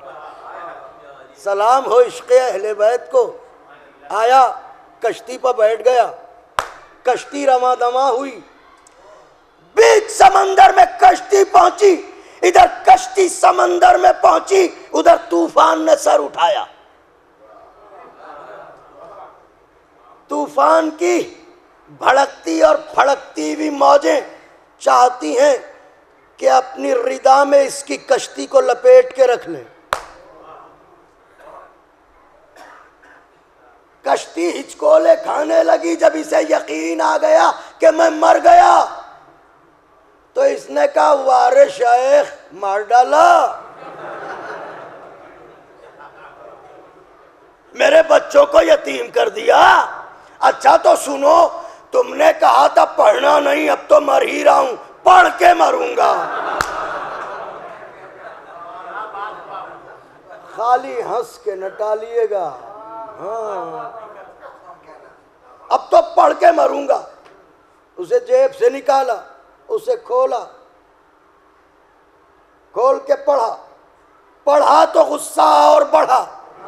सलाम हो इश्क़ अहले बैत को। आया, कश्ती पर बैठ गया, कश्ती रवा दवा हुई, बीच समंदर में कश्ती पहुंची। इधर कश्ती समंदर में पहुंची, उधर तूफान ने सर उठाया। तूफान की भड़कती और फड़कती हुई मौजें चाहती हैं कि अपनी रिदा में इसकी कश्ती को लपेट के रख लें। कश्ती हिचकोले खाने लगी। जब इसे यकीन आ गया कि मैं मर गया, तो इसने कहा वारे शेख मार डाला, मेरे बच्चों को यतीम कर दिया। अच्छा तो सुनो, तुमने कहा था पढ़ना नहीं, अब तो मर ही रहा हूं, पढ़ के मरूंगा। खाली हंस के न टालिएगा। हाँ, अब तो पढ़ के मरूंगा। उसे जेब से निकाला, उसे खोला, खोल के पढ़ा तो गुस्सा और बढ़ा।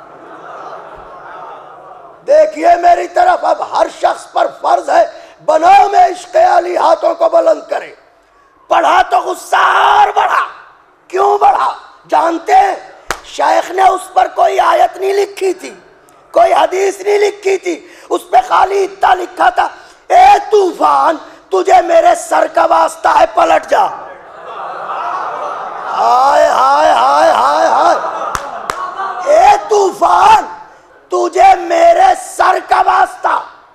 देखिए मेरी तरफ, अब हर शख्स पर फर्ज है बनाओ में इश्क़ अली हाथों को बुलंद करे। पढ़ा तो गुस्सा और बढ़ा। क्यों बढ़ा? जानते हैं, शेख ने उस पर कोई आयत नहीं लिखी थी, कोई हदीस नहीं लिखी थी, उस पर खाली इतना लिखा था, ए तूफान तुझे मेरे सर का वास्ता है, पलट जा। हाय हाय हाय हाय हाय। तूफान, तुझे मेरे सर का वास्ता,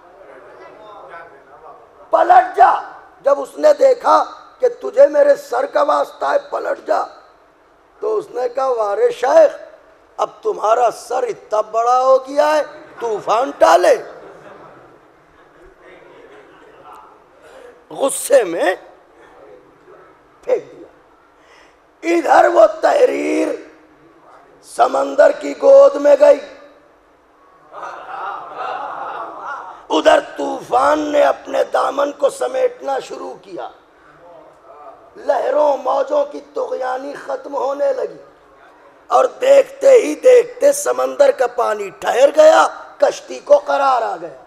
पलट जा। जब उसने देखा कि तुझे मेरे सर का वास्ता है, पलट जा, तो उसने कहा वारे शेख, अब तुम्हारा सर इतना बड़ा हो गया है, तूफान टाले। गुस्से में फेंक दिया। इधर वो तहरीर समंदर की गोद में गई, उधर तूफान ने अपने दामन को समेटना शुरू किया। लहरों मौजों की तुगयानी खत्म होने लगी और देखते ही देखते समंदर का पानी ठहर गया, कश्ती को करार आ गया।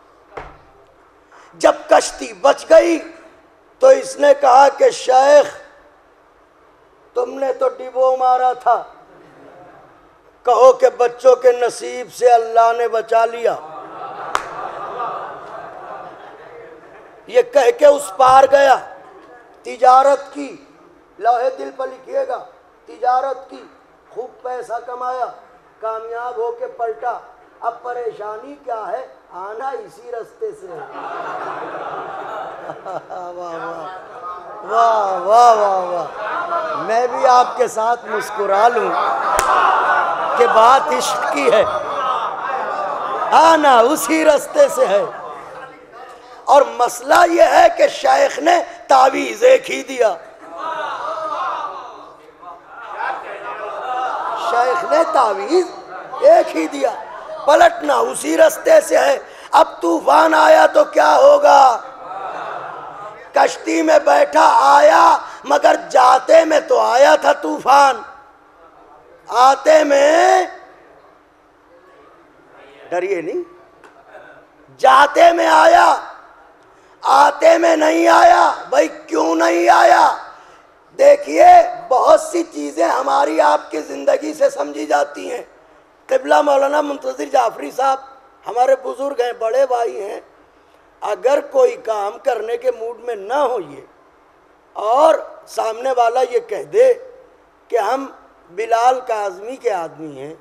जब कश्ती बच गई तो इसने कहा कि शेख, तुमने तो डिबो मारा था, कहो कि बच्चों के नसीब से अल्लाह ने बचा लिया। ये कह के उस पार गया, तिजारत की, लौहे दिल पर लिखिएगा, तिजारत की, खूब पैसा कमाया, कामयाब होके पलटा। अब परेशानी क्या है, आना इसी रास्ते से है। वाह वाह वाह वाह वाह वाह, मैं भी आपके साथ मुस्कुरा लूं कि बात इश्क की है, आना उसी रास्ते से है। और मसला ये है कि शेख ने तावीज़ एक ही दिया, शेख ने तावीज़ एक ही दिया, पलटना उसी रास्ते से है। अब तूफान आया तो क्या होगा? कश्ती में बैठा आया, मगर जाते में तो आया था तूफान, आते में डरिए नहीं, जाते में आया, आते में नहीं आया। भाई क्यों नहीं आया? देखिए, बहुत सी चीजें हमारी आपकी जिंदगी से समझी जाती हैं। क़िबला मौलाना मुंतज़िर जाफरी साहब हमारे बुजुर्ग हैं, बड़े भाई हैं। अगर कोई काम करने के मूड में ना हो ये, और सामने वाला ये कह दे कि हम बिलाल काज़मी के आदमी हैं,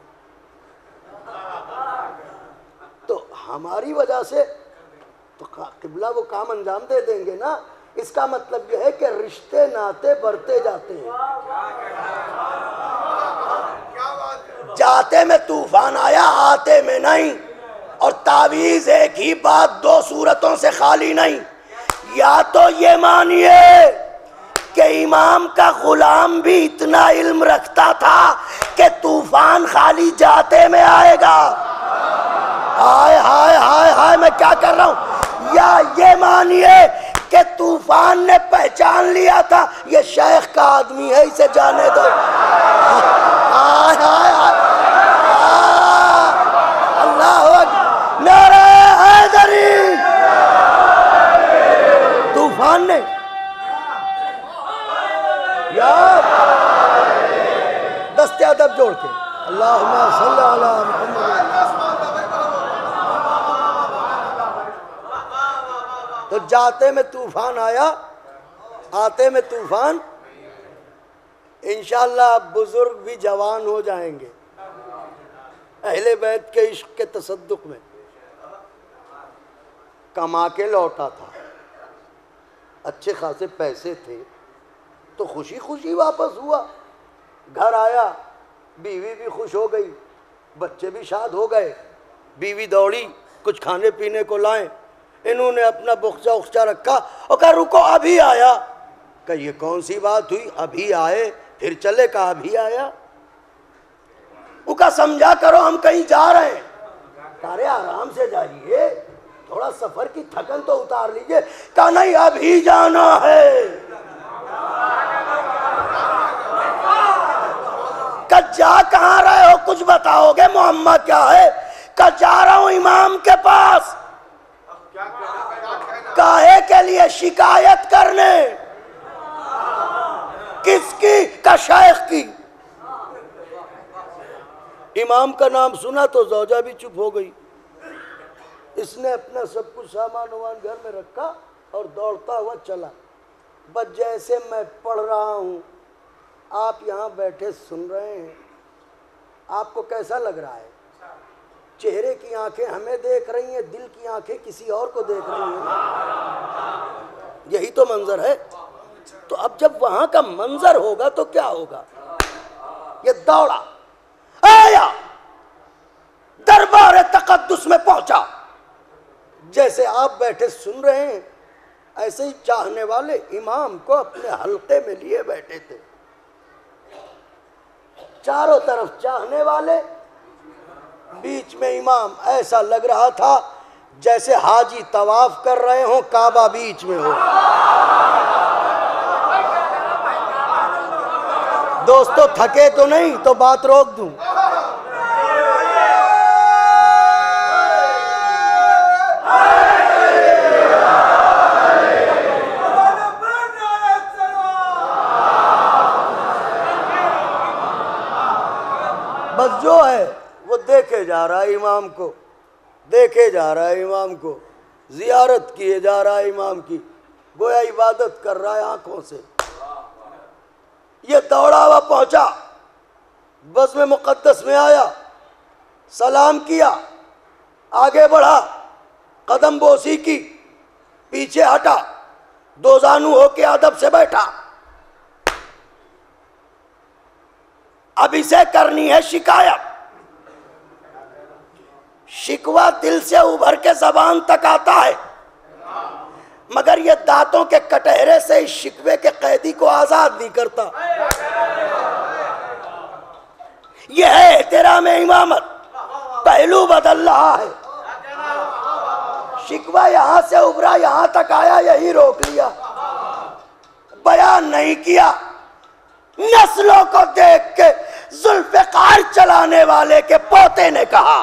तो हमारी वजह से तो क़िबला वो काम अंजाम दे देंगे ना। इसका मतलब यह है कि रिश्ते नाते बढ़ते जाते हैं। जाते में तूफान आया, आते में नहीं। और तावीज़ एक ही बात, दो सूरतों से खाली नहीं। या तो ये मानिए कि इमाम का गुलाम भी इतना इल्म रखता था कि तूफान खाली जाते में आएगा। हाय हाय हाय हाय, मैं क्या कर रहा हूं? या ये मानिए कि तूफान ने पहचान लिया था ये शेख का आदमी है, इसे जाने दो। हाय हाय हाय, अल्लाह अकबर, नारे हैदरी। तूफान ने यार दस्ते अदब जोड़ के अल्लाहुम्मा सल्ली अला मुहम्मद। तो जाते में तूफान आया, आते में तूफान। इंशाअल्लाह बुजुर्ग भी जवान हो जाएंगे अहले बैत के इश्क के तसद्दुक में। कमा के लौटा था, अच्छे खासे पैसे थे, तो खुशी खुशी वापस हुआ। घर आया, बीवी भी खुश हो गई, बच्चे भी शाद हो गए। बीवी दौड़ी, कुछ खाने पीने को लाए। इन्होंने अपना बुख्चा उख्चा रखा और कहा रुको, अभी आया। कहा ये कौन सी बात हुई, अभी आए फिर चले? कहा अभी आया। उका समझा करो हम कहीं जा रहे हैं। अरे आराम से जाइए, थोड़ा सफर की थकन तो उतार लीजिए। कहा नहीं, अभी जाना है। कहा जा कहाँ रहे हो, कुछ बताओगे? मुअम्मा क्या है? कहा जा रहा हूं इमाम के पास। काहे के लिए? शिकायत करने। किसकी? का शेख की। इमाम का नाम सुना तो जौजा भी चुप हो गई। इसने अपना सब कुछ सामान वामान घर में रखा और दौड़ता हुआ चला। बस जैसे मैं पढ़ रहा हूं, आप यहां बैठे सुन रहे हैं, आपको कैसा लग रहा है? चेहरे की आंखें हमें देख रही हैं, दिल की आंखें किसी और को देख रही हैं। यही तो मंजर है। तो अब जब वहां का मंजर होगा तो क्या होगा? ये दौड़ा आया, दरबार तकद्दुस में पहुंचा। जैसे आप बैठे सुन रहे हैं, ऐसे ही चाहने वाले इमाम को अपने हल्के में लिए बैठे थे। चारों तरफ चाहने वाले, बीच में इमाम। ऐसा लग रहा था जैसे हाजी तवाफ कर रहे हो, काबा बीच में हो। दोस्तों थके तो नहीं तो बात रोक दूं। बस जो है वो देखे जा रहा है इमाम को, देखे जा रहा है इमाम को, जियारत किए जा रहा है इमाम की, गोया इबादत कर रहा है आंखों से। ये दौड़ा हुआ पहुंचा, बस में मुकद्दस में आया, सलाम किया, आगे बढ़ा, कदम बोसी की, पीछे हटा, दो जानू होके अदब से बैठा। अब इसे करनी है शिकायत। शिकवा दिल से उभर के जबान तक आता है, मगर ये दांतों के कटहरे से इस शिकवे के कैदी को आजाद नहीं करता। यह है एहतराम इमामत, पहलू बदल रहा है। शिकवा यहां से उभरा, यहां तक आया, यही रोक लिया, बयान नहीं किया। नस्लों को देख के जुल्फ़िकार चलाने वाले के पोते ने कहा,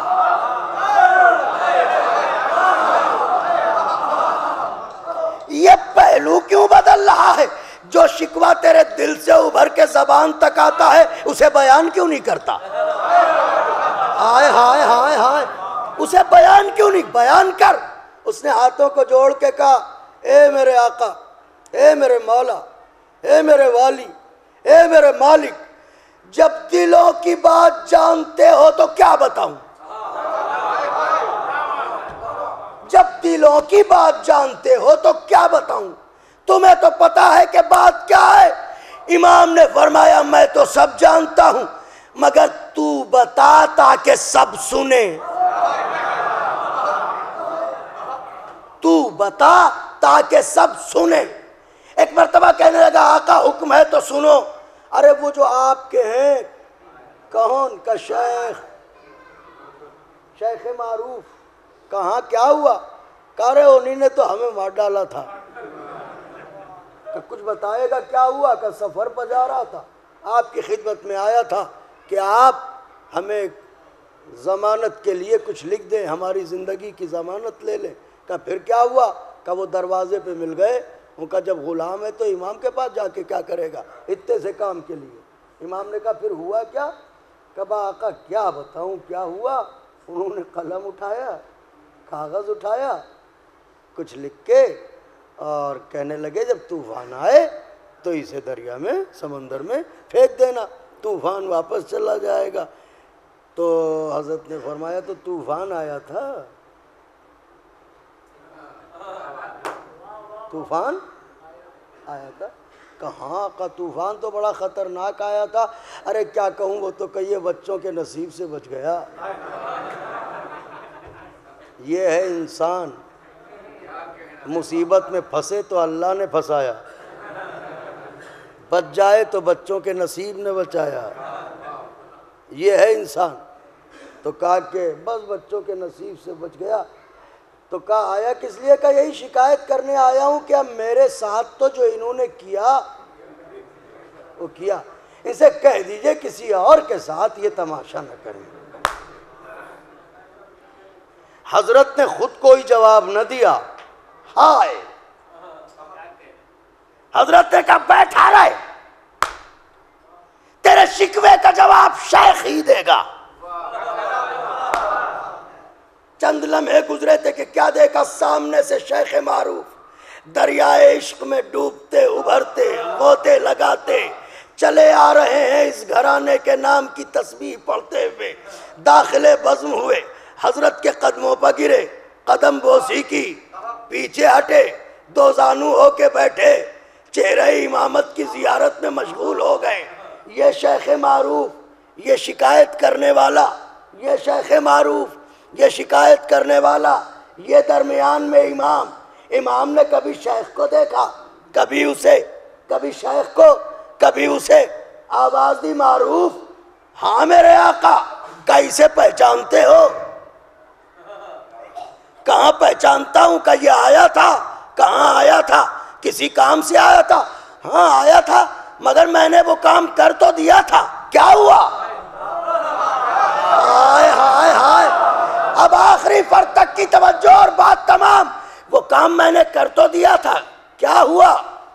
ये पहलू क्यों बदल रहा है? जो शिकवा तेरे दिल से उभर के जबान तक आता है उसे बयान क्यों नहीं करता? हाय हाय हाय हाय, उसे बयान क्यों नहीं? बयान कर। उसने हाथों को जोड़ के कहा, ए मेरे आका, ए मेरे मौला, ए मेरे वाली, ए मेरे मालिक, जब दिलों की बात जानते हो तो क्या बताऊं? जब दिलों की बात जानते हो तो क्या बताऊं? तुम्हें तो पता है कि बात क्या है। इमाम ने फरमाया, मैं तो सब जानता हूं, मगर तू बता ताकि सब सुने। तू बता ताकि सब सुने। एक मर्तबा कहने लगा, आका हुक्म है तो सुनो। अरे वो जो आपके हैं, कौन का शेख, शेख मारूफ, कहाँ क्या हुआ? कह रहे उन्हीं ने तो हमें मार डाला था। कुछ बताएगा क्या हुआ? का सफर पर जा रहा था, आपकी खिदमत में आया था कि आप हमें ज़मानत के लिए कुछ लिख दें, हमारी ज़िंदगी की ज़मानत ले लें। का फिर क्या हुआ? का वो दरवाजे पे मिल गए। उनका जब गुलाम है तो इमाम के पास जाके क्या करेगा इतने से काम के लिए? इमाम ने कहा फिर हुआ क्या? कहा आका क्या बताऊं क्या हुआ? उन्होंने कलम उठाया, कागज़ उठाया, कुछ लिख के और कहने लगे जब तूफान आए तो इसे दरिया में, समंदर में फेंक देना, तूफान वापस चला जाएगा। तो हज़रत ने फरमाया तो तूफान आया था? तूफान आया था? कहाँ का तूफान तो बड़ा ख़तरनाक आया था। अरे क्या कहूँ, वो तो कहिए बच्चों के नसीब से बच गया। ये है इंसान, मुसीबत में फंसे तो अल्लाह ने फंसाया, बच जाए तो बच्चों के नसीब ने बचाया। ये है इंसान। तो कहा कि बस बच्चों के नसीब से बच गया। तो कहा आया किस लिए? का यही शिकायत करने आया हूँ कि अब मेरे साथ तो जो इन्होंने किया वो किया, इसे कह दीजिए किसी और के साथ ये तमाशा न करें। हजरत ने खुद कोई जवाब न दिया। हाय, हजरत ने कहा बैठा रहे, तेरे शिकवे का जवाब शेख ही देगा। चंद लम्हे गुजरे थे कि क्या देखा सामने से शेख मारूफ दरियाए इश्क में डूबते उभरते गोते लगाते चले आ रहे हैं इस घराने के नाम की तस्बीह पढ़ते हुए, दाखिले बज़्म हुए, हजरत के कदमों पर गिरे, कदम बोसी की, पीछे हटे, दो जानू होके बैठे, चेहरे इमामत की जियारत में मशगूल हो गए। ये शेख मारूफ, ये शिकायत करने वाला, ये शेख मारूफ, ये शिकायत करने वाला, ये दरमियान में इमाम। इमाम ने कभी शेख को देखा, कभी उसे, कभी शेख को, कभी उसे। आवाज दी मारूफ, हाँ मेरे आका, कैसे पहचानते हो? कहाँ पहचानता हूँ? का ये आया था? कहाँ आया था? किसी काम से आया था? हाँ आया था, मगर मैंने वो काम कर तो दिया था, क्या हुआ? हाय हाय हाय, अब आखिरी फर्द तक की तवज्जो और बात तमाम। वो काम मैंने कर तो दिया था, क्या हुआ?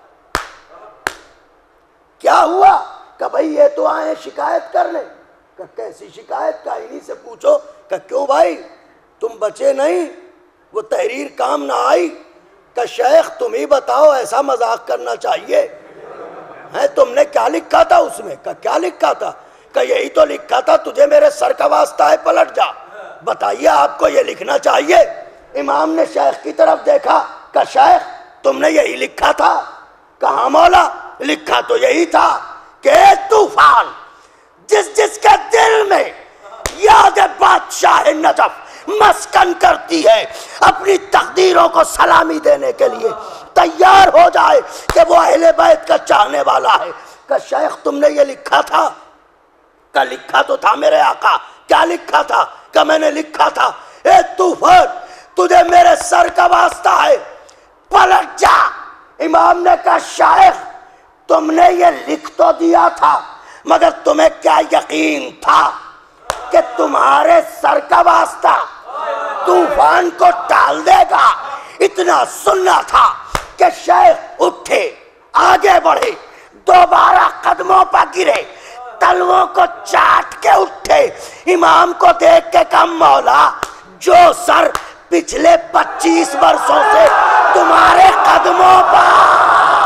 क्या हुआ? कि भाई ये तो आए शिकायत करने। कि कैसी शिकायत? का इन्हीं से पूछो। कि क्यों भाई तुम बचे नहीं, वो तहरीर काम ना आई? कि शेख तुम ही बताओ, ऐसा मजाक करना चाहिए है? तुमने क्या लिखा था उसमें? का क्या लिखा था? कि यही तो लिखा था, तुझे मेरे सर का वास्ता है, पलट जा। बताइए, आपको ये लिखना चाहिए? इमाम ने शेख की तरफ देखा। कि शेख तुमने यही लिखा था? कहा मौला, लिखा तो यही था कि तूफान जिस जिसके दिल में याद बादशाह नजफ मस्कन करती है, अपनी तकदीरों को सलामी देने के लिए तैयार हो जाए कि वो अहले बैत का चाहने वाला है। कि शेख तुमने ये लिखा था? का लिखा तो था मेरे आका। क्या लिखा था? कि मैंने लिखा था, ए तूफान तुझे मेरे सर का वास्ता है, पलट जा। इमाम ने कहा, शेख तुमने ये लिख तो दिया था, मगर तुम्हें क्या यकीन था कि तुम्हारे सर का वास्ता तूफान को टाल देगा? इतना सुनना था कि शेख उठे, आगे बढ़े, दोबारा कदमों पर गिरे, तलवों को चाट के उठे, इमाम को देख के कहा, मौला जो सर पिछले 25 वर्षों से तुम्हारे कदमों पर।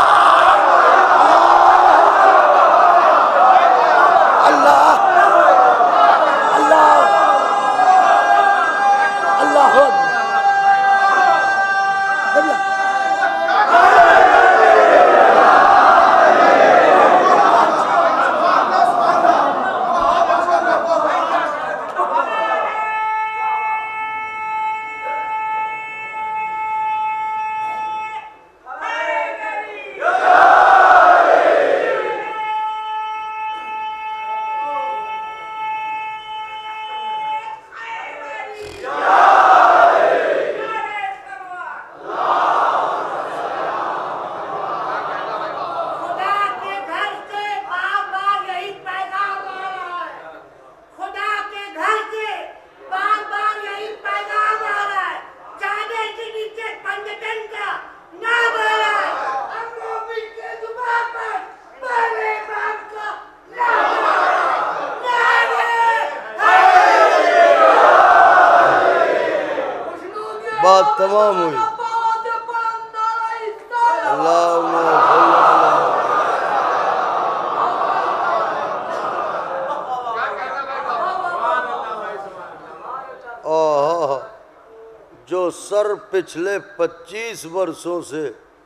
अल्लाह अल्लाह अल्लाह बात तमाम हुई। जो सर पिछले 25 वर्षों से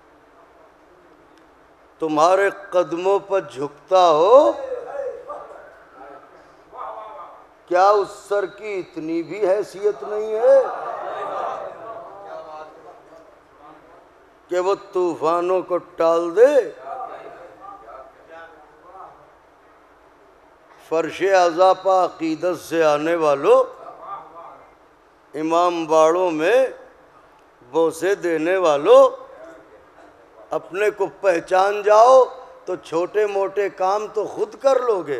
तुम्हारे कदमों पर झुकता हो, क्या उस सर की इतनी भी हैसियत नहीं है कि वो तूफानों को टाल दे? फर्श अज़ापा अकीदत से आने वालों, इमाम बाड़ों में बोसे देने वालों, अपने को पहचान जाओ तो छोटे मोटे काम तो खुद कर लोगे।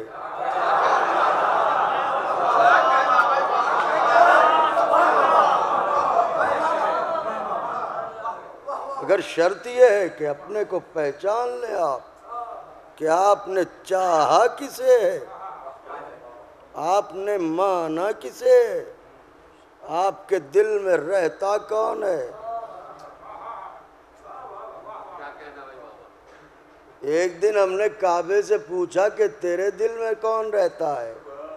अगर शर्त यह है कि अपने को पहचान ले आप कि आपने चाहा किसे है, आपने माना किसे है, आपके दिल में रहता कौन है। एक दिन हमने काबे से पूछा कि तेरे दिल में कौन रहता है,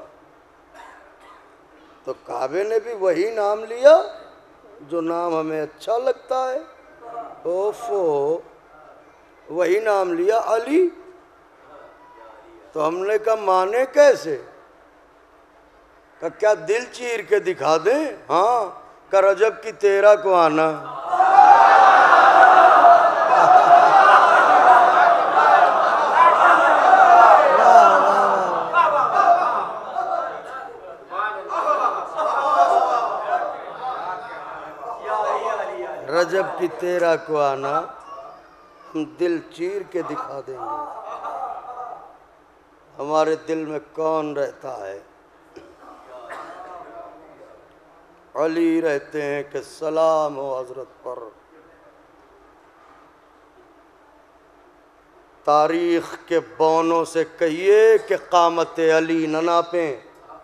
तो काबे ने भी वही नाम लिया जो नाम हमें अच्छा लगता है। ओफो, वही नाम लिया, अली। तो हमने कहा माने कैसे? का क्या दिल चीर के दिखा दें? हाँ, का रजब की 13 को आना। रजब की 13 को आना, हम दिल चीर के दिखा देंगे हमारे दिल में कौन रहता है। अली रहते हैं कि सलाम हो हजरत पर। तारीख के बौनों से कहिए कि कामत अली न नापें।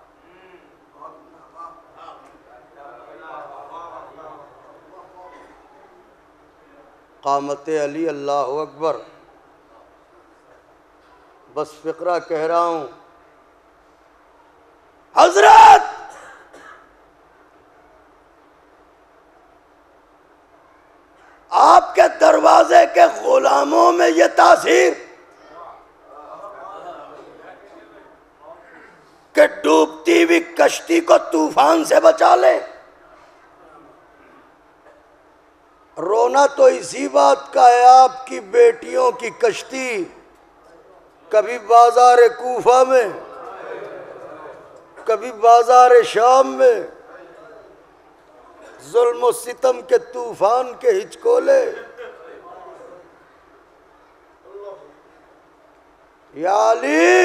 कामत अली, अल्लाह अकबर। बस फिक्रा कह रहा हूं हजरत, आपके दरवाजे के गुलामों में यह तासीर कि डूबती हुई कश्ती को तूफान से बचा ले। रोना तो इसी बात का है, आपकी बेटियों की कश्ती कभी बाजार कूफा में, कभी बाजार शाम में जुल्म और सितम के तूफान के हिचकोले। या अली,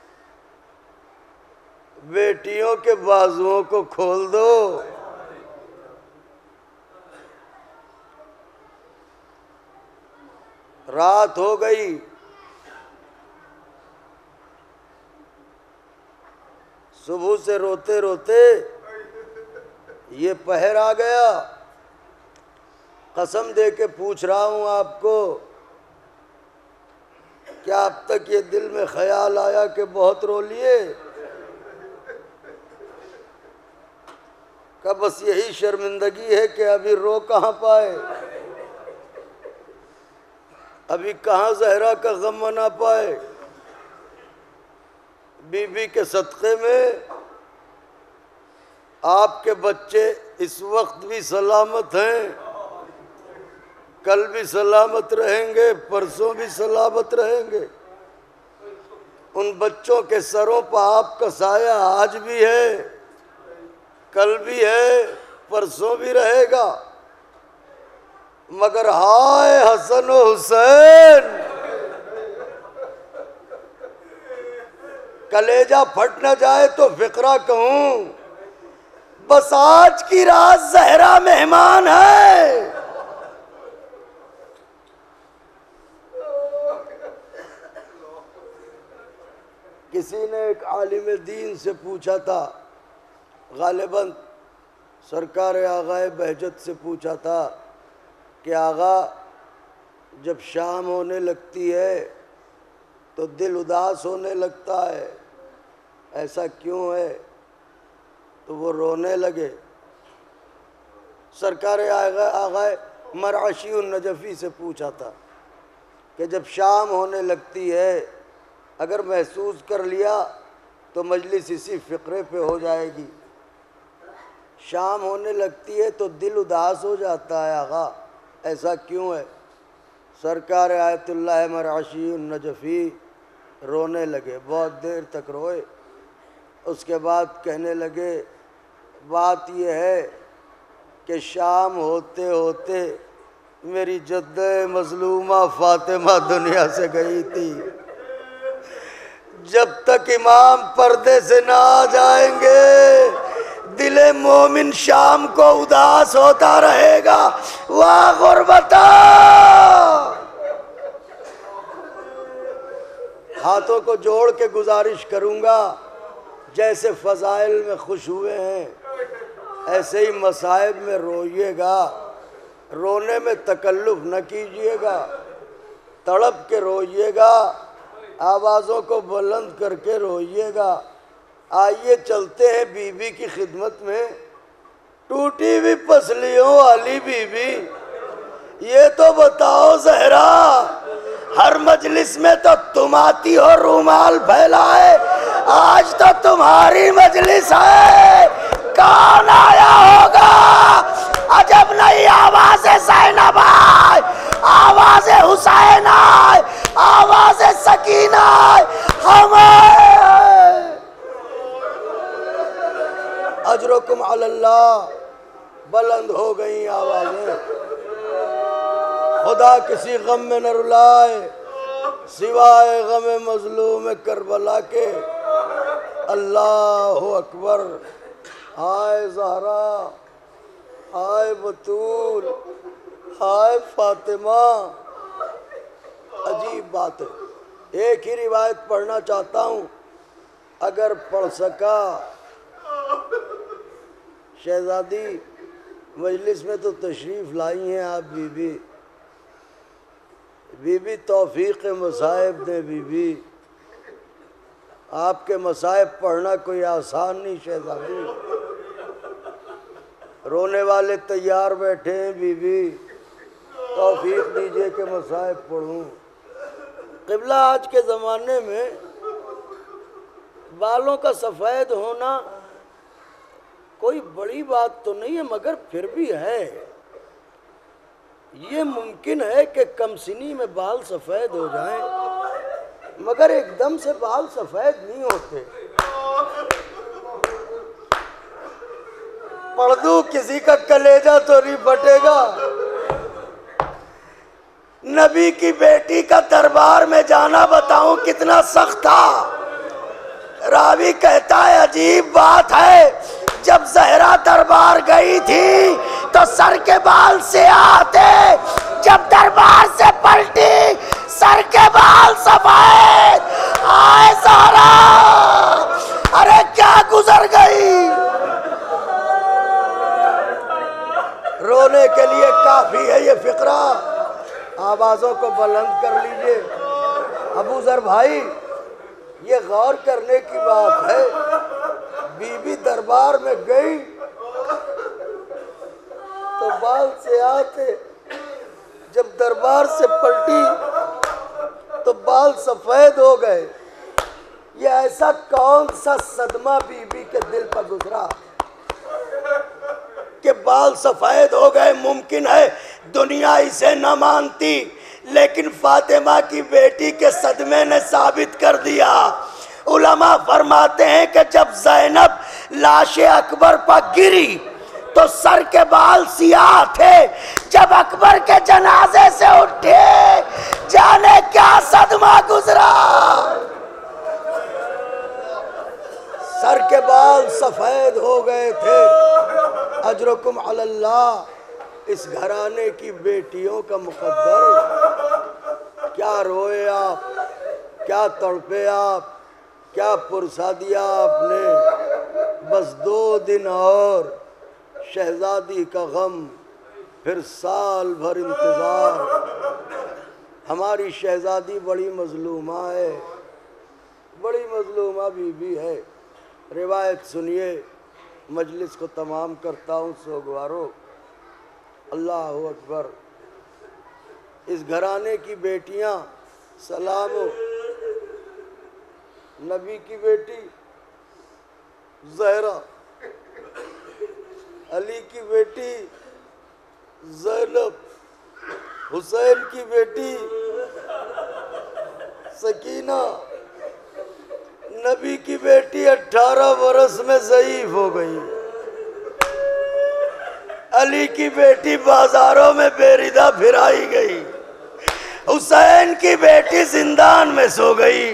बेटियों के बाजुओं को खोल दो। रात हो गई, सुबह से रोते रोते ये पहर आ गया। कसम दे के पूछ रहा हूं आपको, क्या अब तक ये दिल में ख्याल आया कि बहुत रो लिए? का बस यही शर्मिंदगी है कि अभी रो कहाँ पाए, अभी कहाँ जहरा का गम मना पाए। बीबी के सदक़े में आपके बच्चे इस वक्त भी सलामत हैं, कल भी सलामत रहेंगे, परसों भी सलामत रहेंगे। उन बच्चों के सरों पर आपका साया आज भी है, कल भी है, परसों भी रहेगा। मगर हाय हसन और हुसैन, कलेजा फट न जाए तो फिक्रा कहूं, बस आज की रात जहरा मेहमान है। किसी ने एक आलिम दीन से पूछा था, गालिबन सरकार आगाए बहजत से पूछा था कि आगा, जब शाम होने लगती है तो दिल उदास होने लगता है, ऐसा क्यों है? तो वो रोने लगे। सरकार आगाए मराशी नजफ़ी से पूछा था कि जब शाम होने लगती है, अगर महसूस कर लिया तो मजलिस इसी फ़िक्रे पे हो जाएगी। शाम होने लगती है तो दिल उदास हो जाता है आगा, ऐसा क्यों है? सरकार आयतुल्लाह मराशी नजफ़ी रोने लगे, बहुत देर तक रोए। उसके बाद कहने लगे, बात यह है कि शाम होते होते मेरी जद्दे मजलूमा फातिमा दुनिया से गई थी। जब तक इमाम पर्दे से ना आ जाएंगे, दिले मोमिन शाम को उदास होता रहेगा। वाह गुरबता! हाथों को जोड़ के गुजारिश करूंगा, जैसे फ़ज़ाइल में खुश हुए हैं ऐसे ही मसाइब में रोइएगा। रोने में तकल्लुफ़ न कीजिएगा, तड़प के रोइएगा, आवाज़ों को बुलंद करके रोइएगा। आइए चलते हैं बीबी की खिदमत में। टूटी हुई पसलियों वाली बीबी, ये तो बताओ ज़हरा, हर मजलिस में तो तुम आती हो रूमाल फैलाए, आज तो तुम्हारी मजलिस है, कौन आया होगा? अजब नहीं आवाज़ ज़ैनब आए, आवाज़ हुसैन आए, आवाज़ सकीना आए, हमें अजरुकुम अल्लाह। बुलंद हो गई आवाज़ें। खुदा किसी गम में न रुलाए सिवाय गम मजलूम करबला के। अल्लाह अकबर। हाय ज़हरा, हाय बतूल, हाय फातिमा। अजीब बात है। एक ही रिवायत पढ़ना चाहता हूँ, अगर पढ़ सका। शहजादी मजलिस में तो तशरीफ़ लाई हैं आप बीबी। बीबी तौफीक मसाइब दे बीबी, आपके मसाइब पढ़ना कोई आसान नहीं शहजादी। रोने वाले तैयार बैठे हैं बीबी, तौफीक दीजिए कि मसाइब पढ़ूं। क़िबला आज के ज़माने में बालों का सफ़ेद होना कोई बड़ी बात तो नहीं है, मगर फिर भी है। ये मुमकिन है कि कमसिनी में बाल सफ़ेद हो जाएं, मगर एकदम से बाल सफ़ेद नहीं होते। पढ़ दूं, किसी का कलेजा तो नहीं फटेगा। नबी की बेटी का दरबार में जाना बताऊं कितना सख्त था। रावी कहता है अजीब बात है, जब ज़हरा दरबार गई थी तो सर के बाल से आते, जब दरबार से पलटी सर के बाल सफेद। आए ज़हरा, अरे क्या गुजर गई। रोने के लिए काफी है ये फिक्रा। आवाज़ों को बुलंद कर लीजिए। अबू ज़र भाई, ये गौर करने की बात है, बीबी दरबार में गई तो बाल से आते, जब दरबार से पलटी तो बाल सफ़ेद हो गए। ये ऐसा कौन सा सदमा बीबी के दिल पर गुजरा कि बाल सफ़ेद हो गए। मुमकिन है दुनिया इसे न मानती, लेकिन फातिमा की बेटी के सदमे ने साबित कर दिया। उलमा फरमाते हैं कि जब ज़ैनब लाशे अकबर पर गिरी तो सर के बाल सियाह थे, जब अकबर के जनाजे से उठे जाने क्या सदमा गुजरा। सर के बाल सफ़ेद हो गए थे। अजरुकुम अल्लाह। इस घराने की बेटियों का मुकद्दर। क्या रोए आप, क्या तड़पे आप, क्या पुरसा दिया आपने। बस 2 दिन और शहजादी का गम, फिर साल भर इंतज़ार। हमारी शहजादी बड़ी मजलूमा है, बड़ी मजलूमा बीबी है। रिवायत सुनिए, मजलिस को तमाम करता हूँ सोगवारो। अल्लाह अकबर। इस घराने की बेटियाँ सलामो। नबी की बेटी ज़हरा, अली की बेटी ज़ैनब, हुसैन की बेटी सकीना। नबी की बेटी 18 वर्ष में ज़ईफ हो गई। अली की बेटी बाजारों में बेरिदा फिराई गई। हुसैन की बेटी जिंदान में सो गई।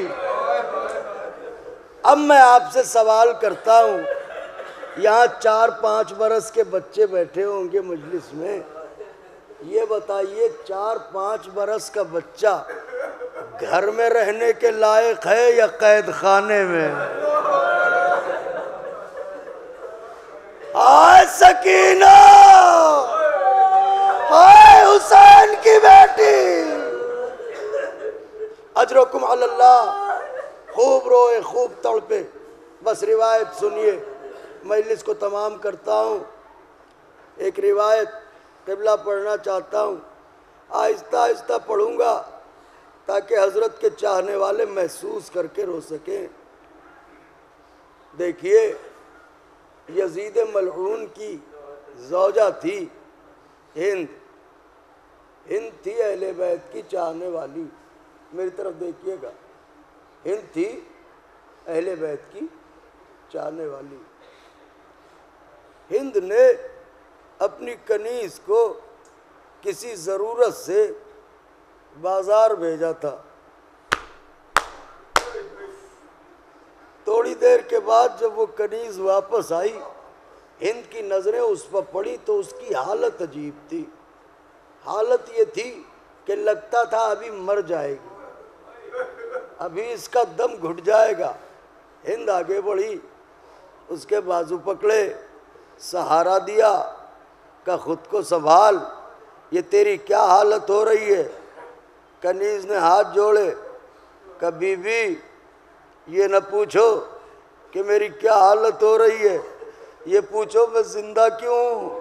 अब मैं आपसे सवाल करता हूँ, यहाँ 4-5 बरस के बच्चे बैठे होंगे मजलिस में, ये बताइए 4-5 बरस का बच्चा घर में रहने के लायक है या कैद खाने में। हाय सकीना, हाय हुसैन की बेटी, अजरकुम अलल्लाह। खूब रोए, खूब तड़पे। बस रिवायत सुनिए, मजलिस को तमाम करता हूँ। एक रिवायत क़िबला पढ़ना चाहता हूँ, आहिस्ता आहिस्ता पढ़ूँगा ताकि हज़रत के चाहने वाले महसूस करके रो सकें। देखिए, यजीद मलऊन की ज़ौजा थी हिंद। हिंद थी अहले बैत की चाहने वाली। मेरी तरफ देखिएगा, हिंद थी अहले बैत की चाहने वाली। हिंद ने अपनी कनीज़ को किसी ज़रूरत से बाज़ार भेजा था। थोड़ी देर के बाद जब वो कनीज़ वापस आई, हिंद की नज़रें उस पर पड़ी तो उसकी हालत अजीब थी। हालत ये थी कि लगता था अभी मर जाएगी, अभी इसका दम घुट जाएगा। हिंद आगे बढ़ी, उसके बाजू पकड़े, सहारा दिया, का खुद को संभाल, ये तेरी क्या हालत हो रही है। कनीज़ ने हाथ जोड़े, का बीबी ये न पूछो कि मेरी क्या हालत हो रही है, ये पूछो मैं जिंदा क्यों हूँ।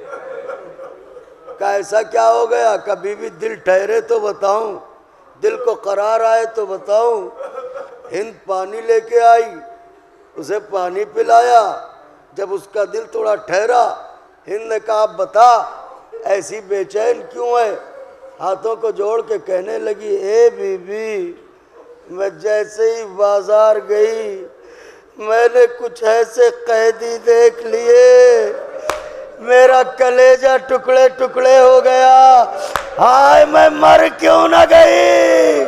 का ऐसा क्या हो गया, कभी भी दिल ठहरे तो बताऊं, दिल को करार आए तो बताऊं। हिंद पानी लेके आई, उसे पानी पिलाया। जब उसका दिल थोड़ा ठहरा, हिंद ने कहा बता ऐसी बेचैन क्यों है। हाथों को जोड़ के कहने लगी, ए बीबी, मैं जैसे ही बाजार गई मैंने कुछ ऐसे कैदी देख लिए, मेरा कलेजा टुकड़े टुकड़े हो गया। हाय मैं मर क्यों न गई।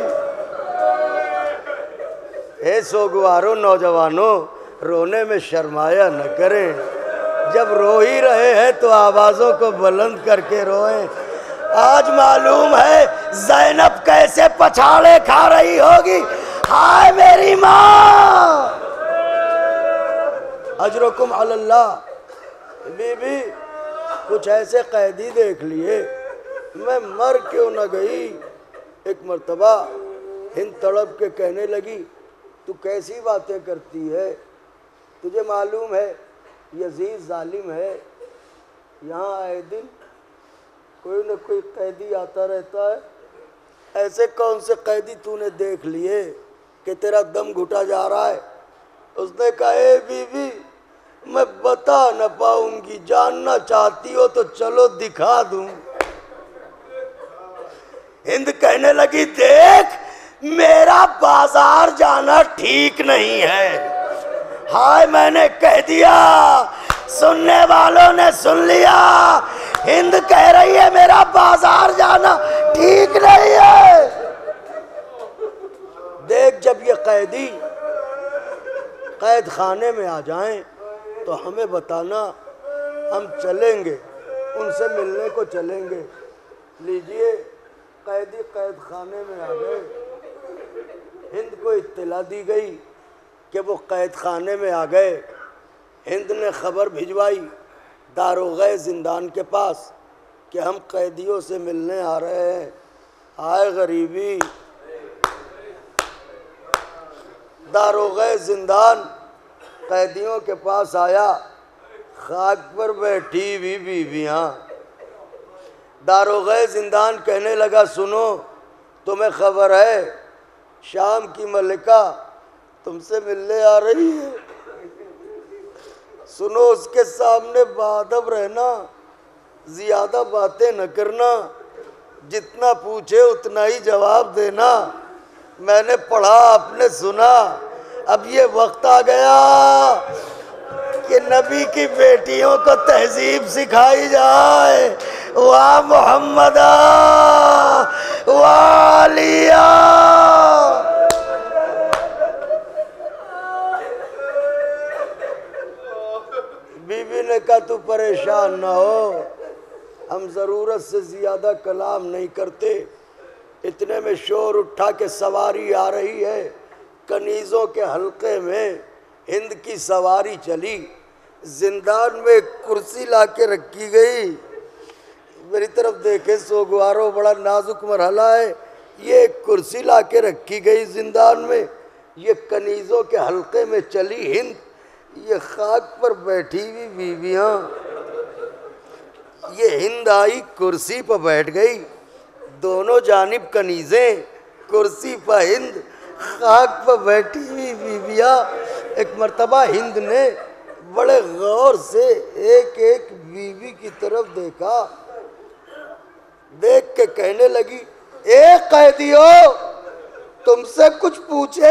हे सोगवारों, नौजवानों, रोने में शर्माया न करें। जब रो ही रहे हैं तो आवाज़ों को बुलंद करके रोएं। आज मालूम है ज़ैनब कैसे पछाड़े खा रही होगी। हाय मेरी माँ। अजरकुम अलल्लाह। बीबी, कुछ ऐसे कैदी देख लिए, मैं मर क्यों न गई। एक मर्तबा हिंद तड़प के कहने लगी, तू कैसी बातें करती है, तुझे मालूम है यजीद जालिम है, यहाँ आए दिन कोई न कोई कैदी आता रहता है। ऐसे कौन से कैदी तूने देख लिए कि तेरा दम घुटा जा रहा है। उसने कहा, ए बीबी, मैं बता न पाऊंगी, जानना चाहती हो तो चलो दिखा दूं। हिंद कहने लगी, देख मेरा बाजार जाना ठीक नहीं है। हाय मैंने कह दिया, सुनने वालों ने सुन लिया। हिंद कह रही है मेरा बाजार जाना ठीक नहीं है। देख जब ये कैदी कैद खाने में आ जाएं तो हमें बताना, हम चलेंगे, उनसे मिलने को चलेंगे। लीजिए, कैदी कैद खाने में आ गए। हिंद को इत्तला दी गई कि वो कैद खाने में आ गए। हिंद ने खबर भिजवाई दारोग़े ज़िंदान के पास कि हम कैदियों से मिलने आ रहे हैं। आए गरीबी। दारोग़े ज़िंदान कैदियों के पास आया, खाक पर बैठी हुई बीवियाँ। दारोग़े ज़िंदान कहने लगा, सुनो, तुम्हें खबर है शाम की मलिका तुमसे मिलने आ रही है। सुनो, उसके सामने बाअदब रहना, ज़्यादा बातें न करना, जितना पूछे उतना ही जवाब देना। मैंने पढ़ा, आपने सुना, अब ये वक्त आ गया कि नबी की बेटियों को तहजीब सिखाई जाए। वाह मोहम्मदा वालिया। बीबी ने कहा, तू परेशान ना हो, हम ज़रूरत से ज़्यादा कलाम नहीं करते। इतने में शोर उठा के सवारी आ रही है। कनीज़ों के हल्के में हिंद की सवारी चली। जिंदान में एक कुर्सी ला के रखी गई। मेरी तरफ देखे सोगवारों, बड़ा नाजुक मरहला है, ये एक कुर्सी ला के रखी गई जिंदान में, ये कनीज़ों के हल्के में चली हिंद, ये खाक पर बैठी हुई बीवियाँ। ये हिंद आई कुर्सी पर बैठ गई, दोनों जानिब कनीज़ें, कुर्सी पर हिंद, खाक पर बैठी हुई बीवियाँ। एक मर्तबा हिंद ने बड़े गौर से एक एक बीवी की तरफ देखा, देख के कहने लगी, ए कैदियों, तुमसे कुछ पूछे?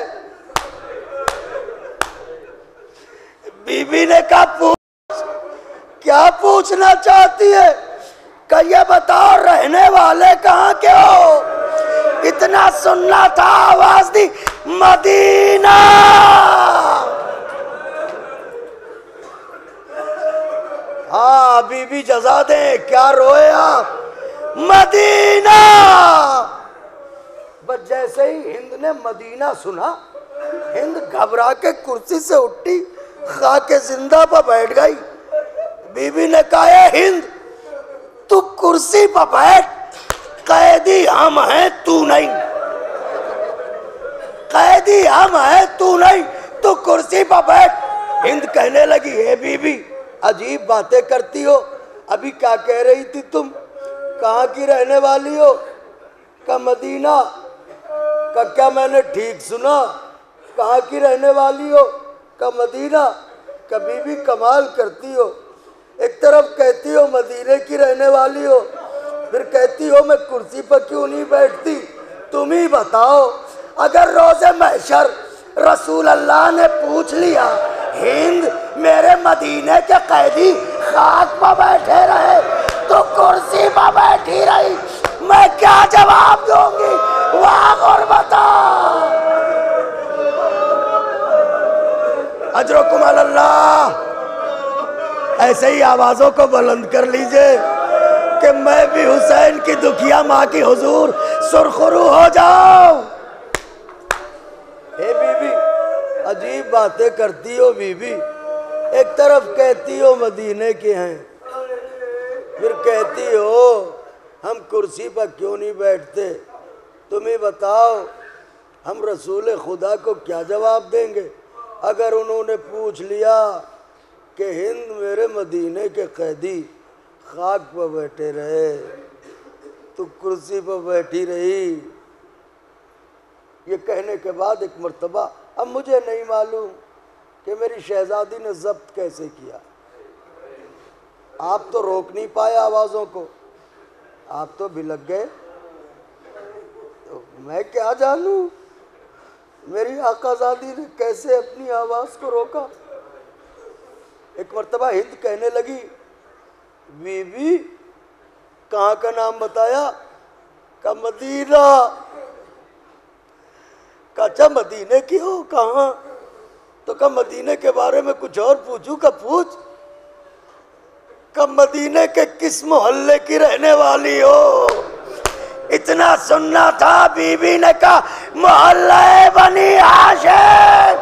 बीवी ने कहा, पूछ। क्या पूछना चाहती है? क्या ये बताओ रहने वाले कहाँ के हो? इतना सुनना था, आवाज दी, मदीना। हाँ बीबी जजा दे, क्या रोए आप? मदीना। बस जैसे ही हिंद ने मदीना सुना, हिंद घबरा के कुर्सी से उठी, खा के जिंदा पर बैठ गई। बीबी ने कहा, हिंद तू कुर्सी पर बैठ, कैदी हम हैं तू नहीं, कैदी हम हैं तू नहीं, तू कुर्सी पर बैठ। हिंद कहने लगी, हे बीबी अजीब बातें करती हो, अभी क्या कह रही थी तुम? कहाँ की रहने वाली हो? का मदीना। का क्या मैंने ठीक सुना? कहाँ की रहने वाली हो? का मदीना। का बीबी कमाल करती हो, एक तरफ कहती हो मदीने की रहने वाली हो, फिर कहती हो मैं कुर्सी पर क्यों नहीं बैठती? तुम ही बताओ, अगर रोज़े महशर रसूल अल्लाह ने पूछ लिया, हिंद मेरे मदीने के कैदी खाक पर बैठे रहे तो कुर्सी पर बैठी रही, मैं क्या जवाब दूंगी? वाह गुरबता। अजरुकुम अल्लाह। ऐसे ही आवाजों को बुलंद कर लीजिए कि मैं भी हुसैन की दुखिया माँ की हुजूर सुरखरू हो जाऊं। हे बीबी अजीब बातें करती हो बीबी, एक तरफ कहती हो मदीने के हैं, फिर कहती हो हम कुर्सी पर क्यों नहीं बैठते? तुम ही बताओ, हम रसूल खुदा को क्या जवाब देंगे अगर उन्होंने पूछ लिया कि हिंद मेरे मदीने के कैदी खाक पर बैठे रहे तो कुर्सी पर बैठी रही? ये कहने के बाद एक मर्तबा, अब मुझे नहीं मालूम कि मेरी शहजादी ने जब्त कैसे किया, आप तो रोक नहीं पाए आवाज़ों को, आप तो भिलक गए, तो मैं क्या जानूं मेरी आकाजादी ने कैसे अपनी आवाज़ को रोका। एक मर्तबा हिंद कहने लगी, बीबी कहाँ का नाम बताया? का मदीना। का अच्छा मदीने की हो? कहाँ? तो का मदीने के बारे में कुछ और पूछूं? का पूछ। का मदीने के किस मोहल्ले की रहने वाली हो? इतना सुनना था। बीबी ने कहा मोहल्ले बनी हाशिम।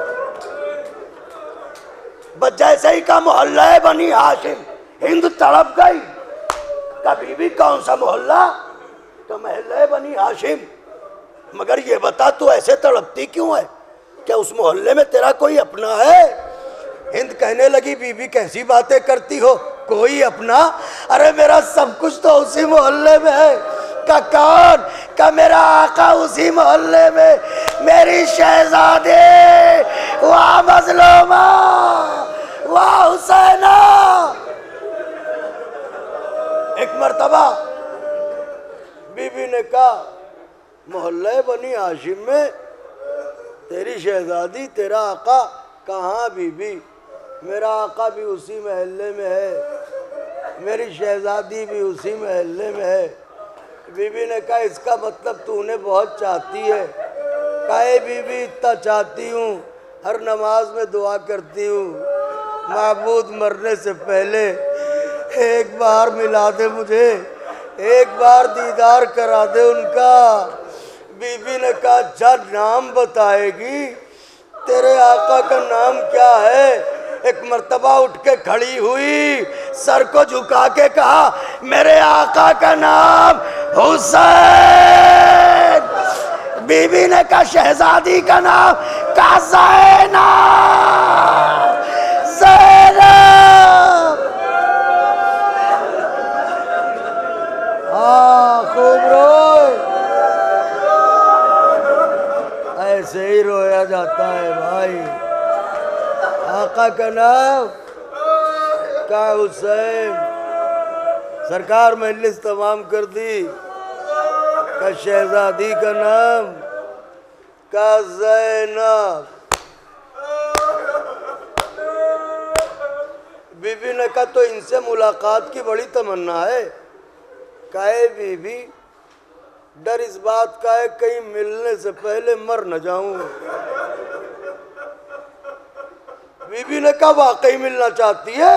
बस जैसे ही का मोहल्ले बनी हाशिम, हिंद तड़प गई। का बीबी कौन सा मोहल्ला? तो मोहल्ले बनी हाशिम। मगर ये बता तू ऐसे तड़पती क्यों है? क्या उस मोहल्ले में तेरा कोई अपना है? हिंद कहने लगी, बीबी कैसी बातें करती हो, कोई अपना? अरे मेरा सब कुछ तो उसी मोहल्ले में है। का कौन? का मेरा आका उसी मोहल्ले में, मेरी शहजादे। वाह मजलूमा, वाह हुसैना। एक मर्तबा बीबी ने कहा, मोहल्ले बनी हाशिम में तेरी शहजादी तेरा आका कहाँ? बीबी मेरा आका भी उसी महल्ले में है, मेरी शहजादी भी उसी महल्ले में है। बीबी ने कहा इसका मतलब तूने बहुत चाहती है। कहे बीबी इतना चाहती हूँ, हर नमाज में दुआ करती हूँ, माबूद मरने से पहले एक बार मिला दे मुझे, एक बार दीदार करा दे उनका। बीबी ने कहा अच्छा नाम बताएगी? तेरे आका का नाम क्या है? एक मर्तबा उठ के खड़ी हुई, सर को झुका के कहा मेरे आका का नाम हुसैन। बीबी ने कहा शहजादी का नाम कहा ज़ैनब। ज़ैनब हाँ खूब रोए, ऐसे ही रोया जाता है भाई। आका का नाम का हुसैन। सरकार मजलिस तमाम कर दी। का शहजादी का नाम का ज़ैनब। बीबी ने कहा तो इनसे मुलाकात की बड़ी तमन्ना है। कहे बीबी डर इस बात का है कहीं मिलने से पहले मर न जाऊं। बीबी ने कहा वाकई मिलना चाहती है?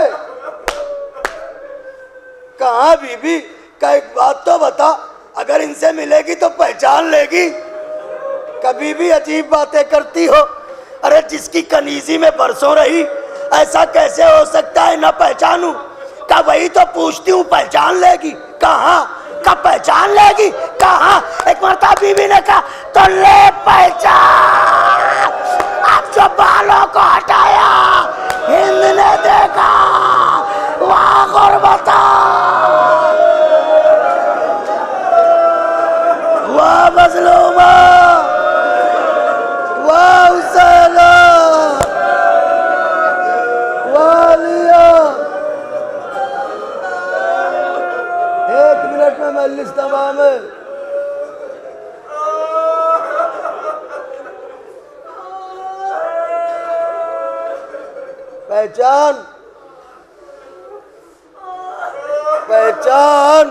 कहा बीबी का एक बात तो बता, अगर इनसे मिलेगी तो पहचान लेगी। कभी भी अजीब बातें करती हो। अरे जिसकी कनीजी में बरसों रही ऐसा कैसे हो सकता है ना पहचानूं? का वही तो पूछती हूँ पहचान लेगी? कहाँ का पहचान लेगी? कहाँ? एक मरतबा बीबी ने कहा तो ले पहचान। अब जो बालों को हटाया हिंद ने देखा वाह गुरबता, वाह मजलूमा, वाह हुसैना, वाह लिया। 1 मिनट में मजलिस तमाम है। पहचान पहचान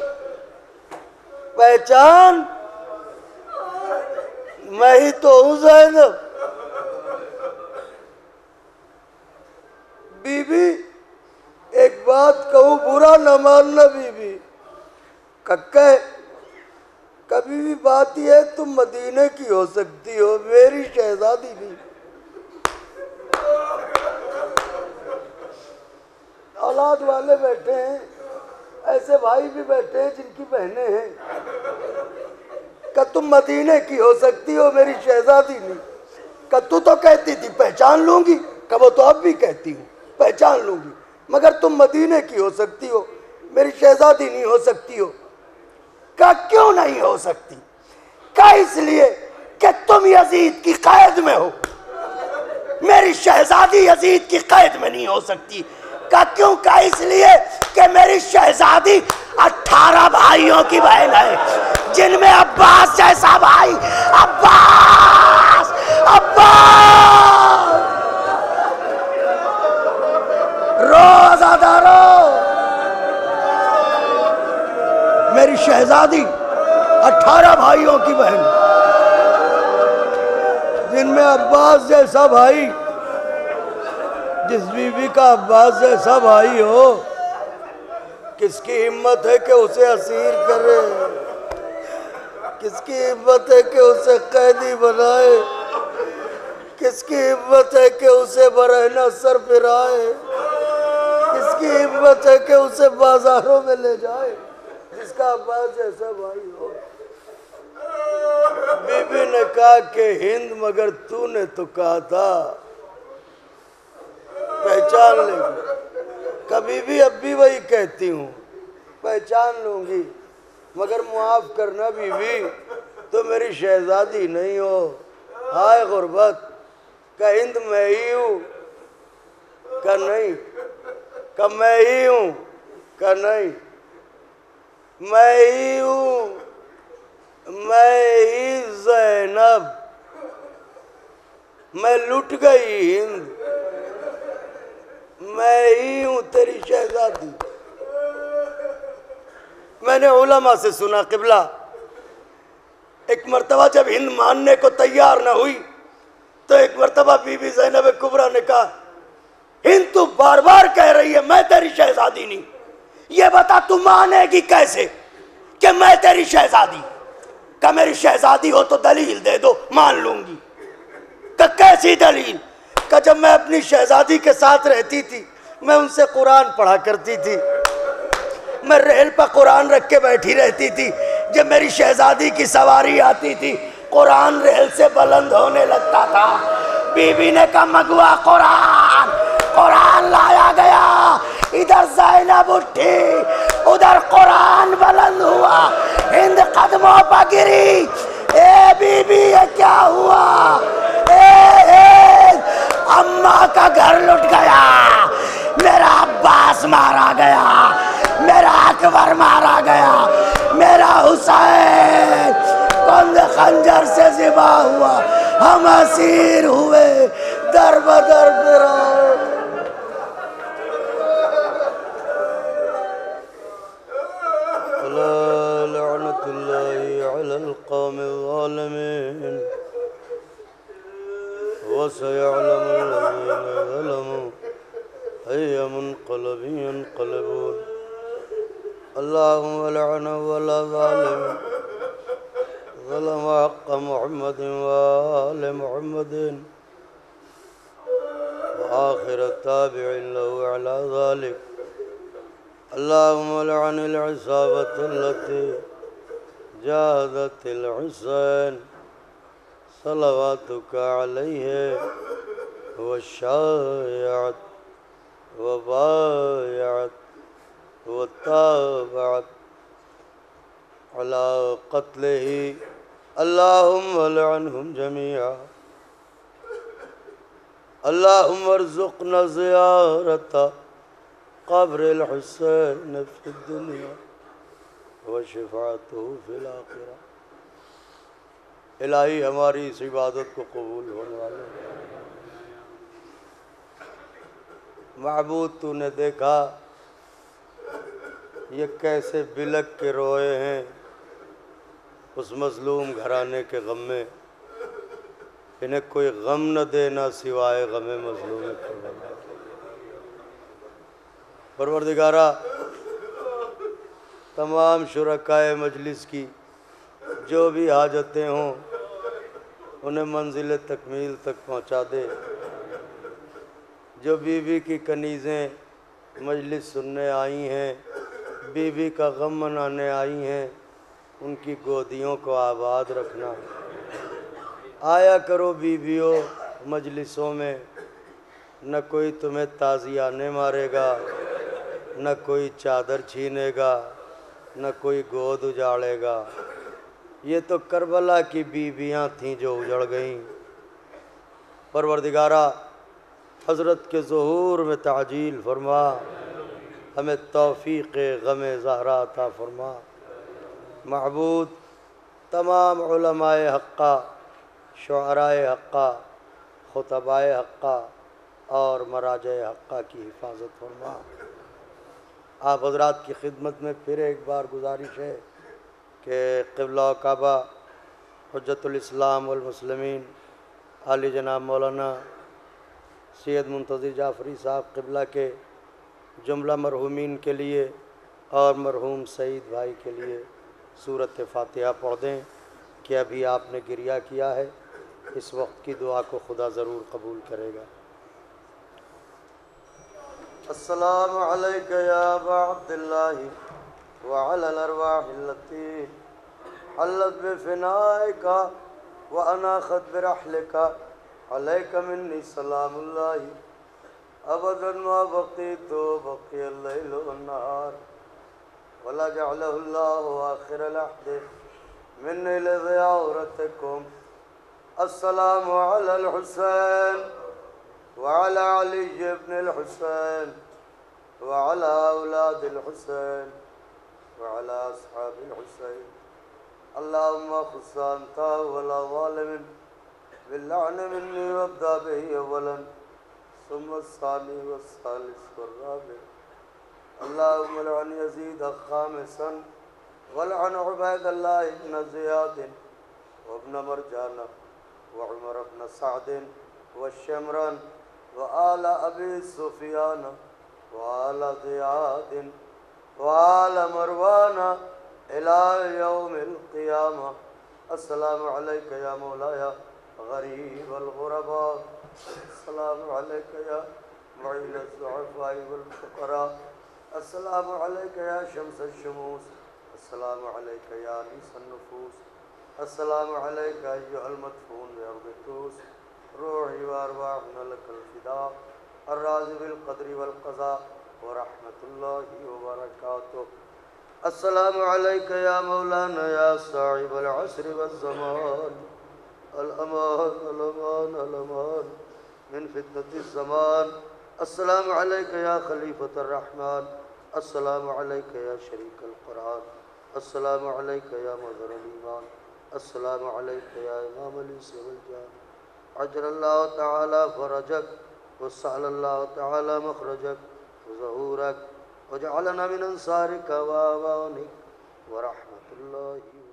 पहचान, मैं ही तो हूं ज़ैनब। बीबी एक बात कहूं बुरा न मानना बीबी। कक्के कभी भी बात यह है तुम मदीने की हो सकती हो, मेरी शहजादी भी। औलाद वाले बैठे हैं, ऐसे भाई भी बैठे हैं जिनकी बहनें हैं। का तुम मदीने की हो सकती हो, मेरी शहजादी नहीं। का तू तो कहती थी पहचान लूंगी, का वो तो अब भी कहती हूँ पहचान लूंगी, मगर तुम मदीने की हो सकती हो, मेरी शहजादी नहीं हो सकती हो। का क्यों नहीं हो सकती? का इसलिए कि तुम यजीद की कैद में हो, मेरी शहजादी यजीद की कैद में नहीं हो सकती। का क्यों? का इसलिए कि मेरी शहजादी 18 भाइयों की बहन है, जिनमें अब्बास जैसा भाई, अब्बास अब्बास। रो आज़ादारो, मेरी शहजादी 18 भाइयों की बहन, जिनमें अब्बास जैसा भाई, जिस बीवी का अब्बास जैसा भाई हो, किसकी हिम्मत है कि उसे असीर करे? किसकी हिम्मत है कि उसे कैदी बनाए? किसकी हिम्मत है कि उसे बरहना सर फिराए? किसकी हिम्मत है कि उसे बाजारों में ले जाए, जिसका अब्बास जैसा भाई हो? बीबी ने कहा कि हिंद, मगर तूने तो कहा था पहचान लेगी। कभी भी अब भी वही कहती हूँ पहचान लूंगी, मगर मुआफ करना बीबी, तो मेरी शहजादी नहीं हो। हाय गुर्बत, का हिंद मैं ही हूँ का नहीं? का मैं ही हूँ का नहीं? मैं ही हूँ, मैं ही ज़ैनब। मैं लुट गई हिंद, मैं ही हूँ तेरी शहजादी। मैंने उलमा से सुना किबला, एक मर्तबा जब हिंद मानने को तैयार न हुई तो एक मर्तबा बीबी ज़ैनब कुबरा ने कहा, हिंद तू बार बार कह रही है मैं तेरी शहजादी नहीं, ये बता तू मानेगी कैसे कि मैं तेरी शहजादी? का मेरी शहजादी हो तो दलील दे दो, मान लूंगी। का कैसी दलील? का जब मैं अपनी शहजादी के साथ रहती थी, मैं उनसे कुरान पढ़ा करती थी, मैं रेल पर कुरान रख के बैठी रहती थी। जब मेरी शहजादी की सवारी आती थी कुरान रेल से बुलंद होने लगता था। बीबी ने कहा मगुआ कुरान, कुरान लाया गया। इधर ज़ैनब उठी, उधर कुरान बुलंद हुआ, हिंद कदमों पर गिरी। ए बीबी ये क्या हुआ? अम्मा का घर लुट गया, मेरा अब्बास मारा गया, मेरा अकबर मारा गया, मेरा हुसैन कंध खंजर से ज़िबा हुआ, हम असीर हुए, दर बदर फिराए। लअनतुल्लाहि अलल कौमिल ज़ालिमीन वसयअलमुल लज़ीना ज़लमू अय्य मुनक़लबिन यनक़लिबून। अल्लाहुम्मा लअन वला ज़ालिम ज़लम हक़्क़ मुहम्मदिन व आलि मुहम्मदिन व आखिर ताबिईन लहु अला ज़ालिक। अल्लाहुम्मा लअनिल इसाबतल्लती जाहदतिल हुसैन सलवातुका अलैहि व शायअत व बायअत व ताबअत अला क़त्लिही। अल्लाहुम्मा लअनहुम जमीआ। अल्लाहुम्मा अर्ज़ुक़ना ज़ियारत क़ब्रिल हुसैन फ़िद दुनिया व शफ़ाअतहु फ़िल आखिरा। इलाही हमारी इस इबादत को कबूल होने वाले। महबूद तूने देखा ये कैसे बिलक के रोए हैं उस मज़लूम घराने के गम में। इन्हें कोई गम न देना सिवाय गम मज़लूम करबला। परवरदिगारा तमाम शुरकाए मजलिस की जो भी हाजतें हों उन्हें मंजिल तकमील तक पहुँचा दे। जो बीवी की कनीज़ें मजलिस सुनने आई हैं, बीवी का गम मनाने आई हैं, उनकी गोदियों को आबाद रखना। आया करो बीवियों मजलिसों में, न कोई तुम्हें ताज़ियाने मारेगा, न कोई चादर छीनेगा, न कोई गोद उजाड़ेगा। ये तो करबला की बीबियाँ थीं जो उजड़ गईं। परवरदिगारा हज़रत के ज़ुहूर में ताजील फरमा, हमें तौफ़ीक़ ग़म ज़हरा अता फरमा। महबूद तमाम उलमाए हक़्क़ा, शुअराए हक़्क़ा, खुतबाए हक़्क़ा और मराजे हक़्क़ा की हिफाजत फरमा। आप हज़रात की खिदमत में फिर एक बार गुजारिश है कि क़िबला काबा हुज्जतुल इस्लाम वल मुस्लिमीन आली जनाब मौलाना सैयद मुंतज़िर जाफ़री साहब क़िबला के जुमला मरहूमीन के लिए और मरहूम सईद भाई के लिए सूरत फ़ातिहा पढ़ दें कि अभी आपने गिरिया किया है। इस वक्त की दुआ को खुदा ज़रूर कबूल करेगा। अस्सलामु अलैका या अबा अब्दिल्लाहि व अलल अरवाहिल्लती हल्लत बिफ़िनाइका व अनाख़त बिरहलिका अलैका मिन्नी सलामुल्लाहि अबदन मा बक़ीतु बक़ियल लैलु वन्नहार वला जअलहुल्लाहु आख़िरल अहद मिन्नी लिज़ियारतिकुम। अस्सलामु अलल हुसैन व अला अली इब्निल हुसैन व अला औलादिल हुसैन व अला अस्हाबिल हुसैन। अल्लाहुम्मा खुस्स अंता वला ज़ालिमिन बिल्लअन मिन्नी वब्दा बिही अव्वलन सुम्मा अस्सानी वस्सालिस वर्राबि। अल्लाहुम्मा लअन यज़ीद खामिसन वलअन उबैदल्लाह इब्न ज़ियाद व इब्न मरजान व उमर इब्न सअद व शमरान व आल अबी सुफियान व आल ज़ियाद व आल मरवान इला यौमिल क़ियामा। अस्सलामु अलैका या मौलाया गरीबल गुरबा। अस्सलामु अलैका या मुइनज़ ज़ुअफ़ा'i वल फ़ुक़रा। अस्सलामु अलैका या शम्सश शुमूस। अस्सलामु अलैका या अनीसन नुफूस। अस्सलामु अलैका अय्युहल मदफून बिअर्दितूस रूही व अरवाहुना लकल फिदा अर्राज़ि बिल क़द्रि वल क़ज़ा व रहमतुल्लाहि व बरकातुहू। अस्सलामु अलैका या मौलाना या साहिबल अस्रि वज़ ज़मान अल अमान अल अमान अल अमान मिन फितनतिज़ ज़मान। अस्सलामु अलैका या खलीफतर रहमान। अस्सलामु अलैका या शरीकल कुरान। अस्सलामु अलैका या मज़हरुल ईमान। अस्सलामु अलैका या इमामल इंस वल जान। अजरल्लाहु तआला फरजक व सअलल्लाहु तआला मखरजक व ज़हूरक व जअलना मिन अंसारिक व अवानिक व रहमतुल्लाहि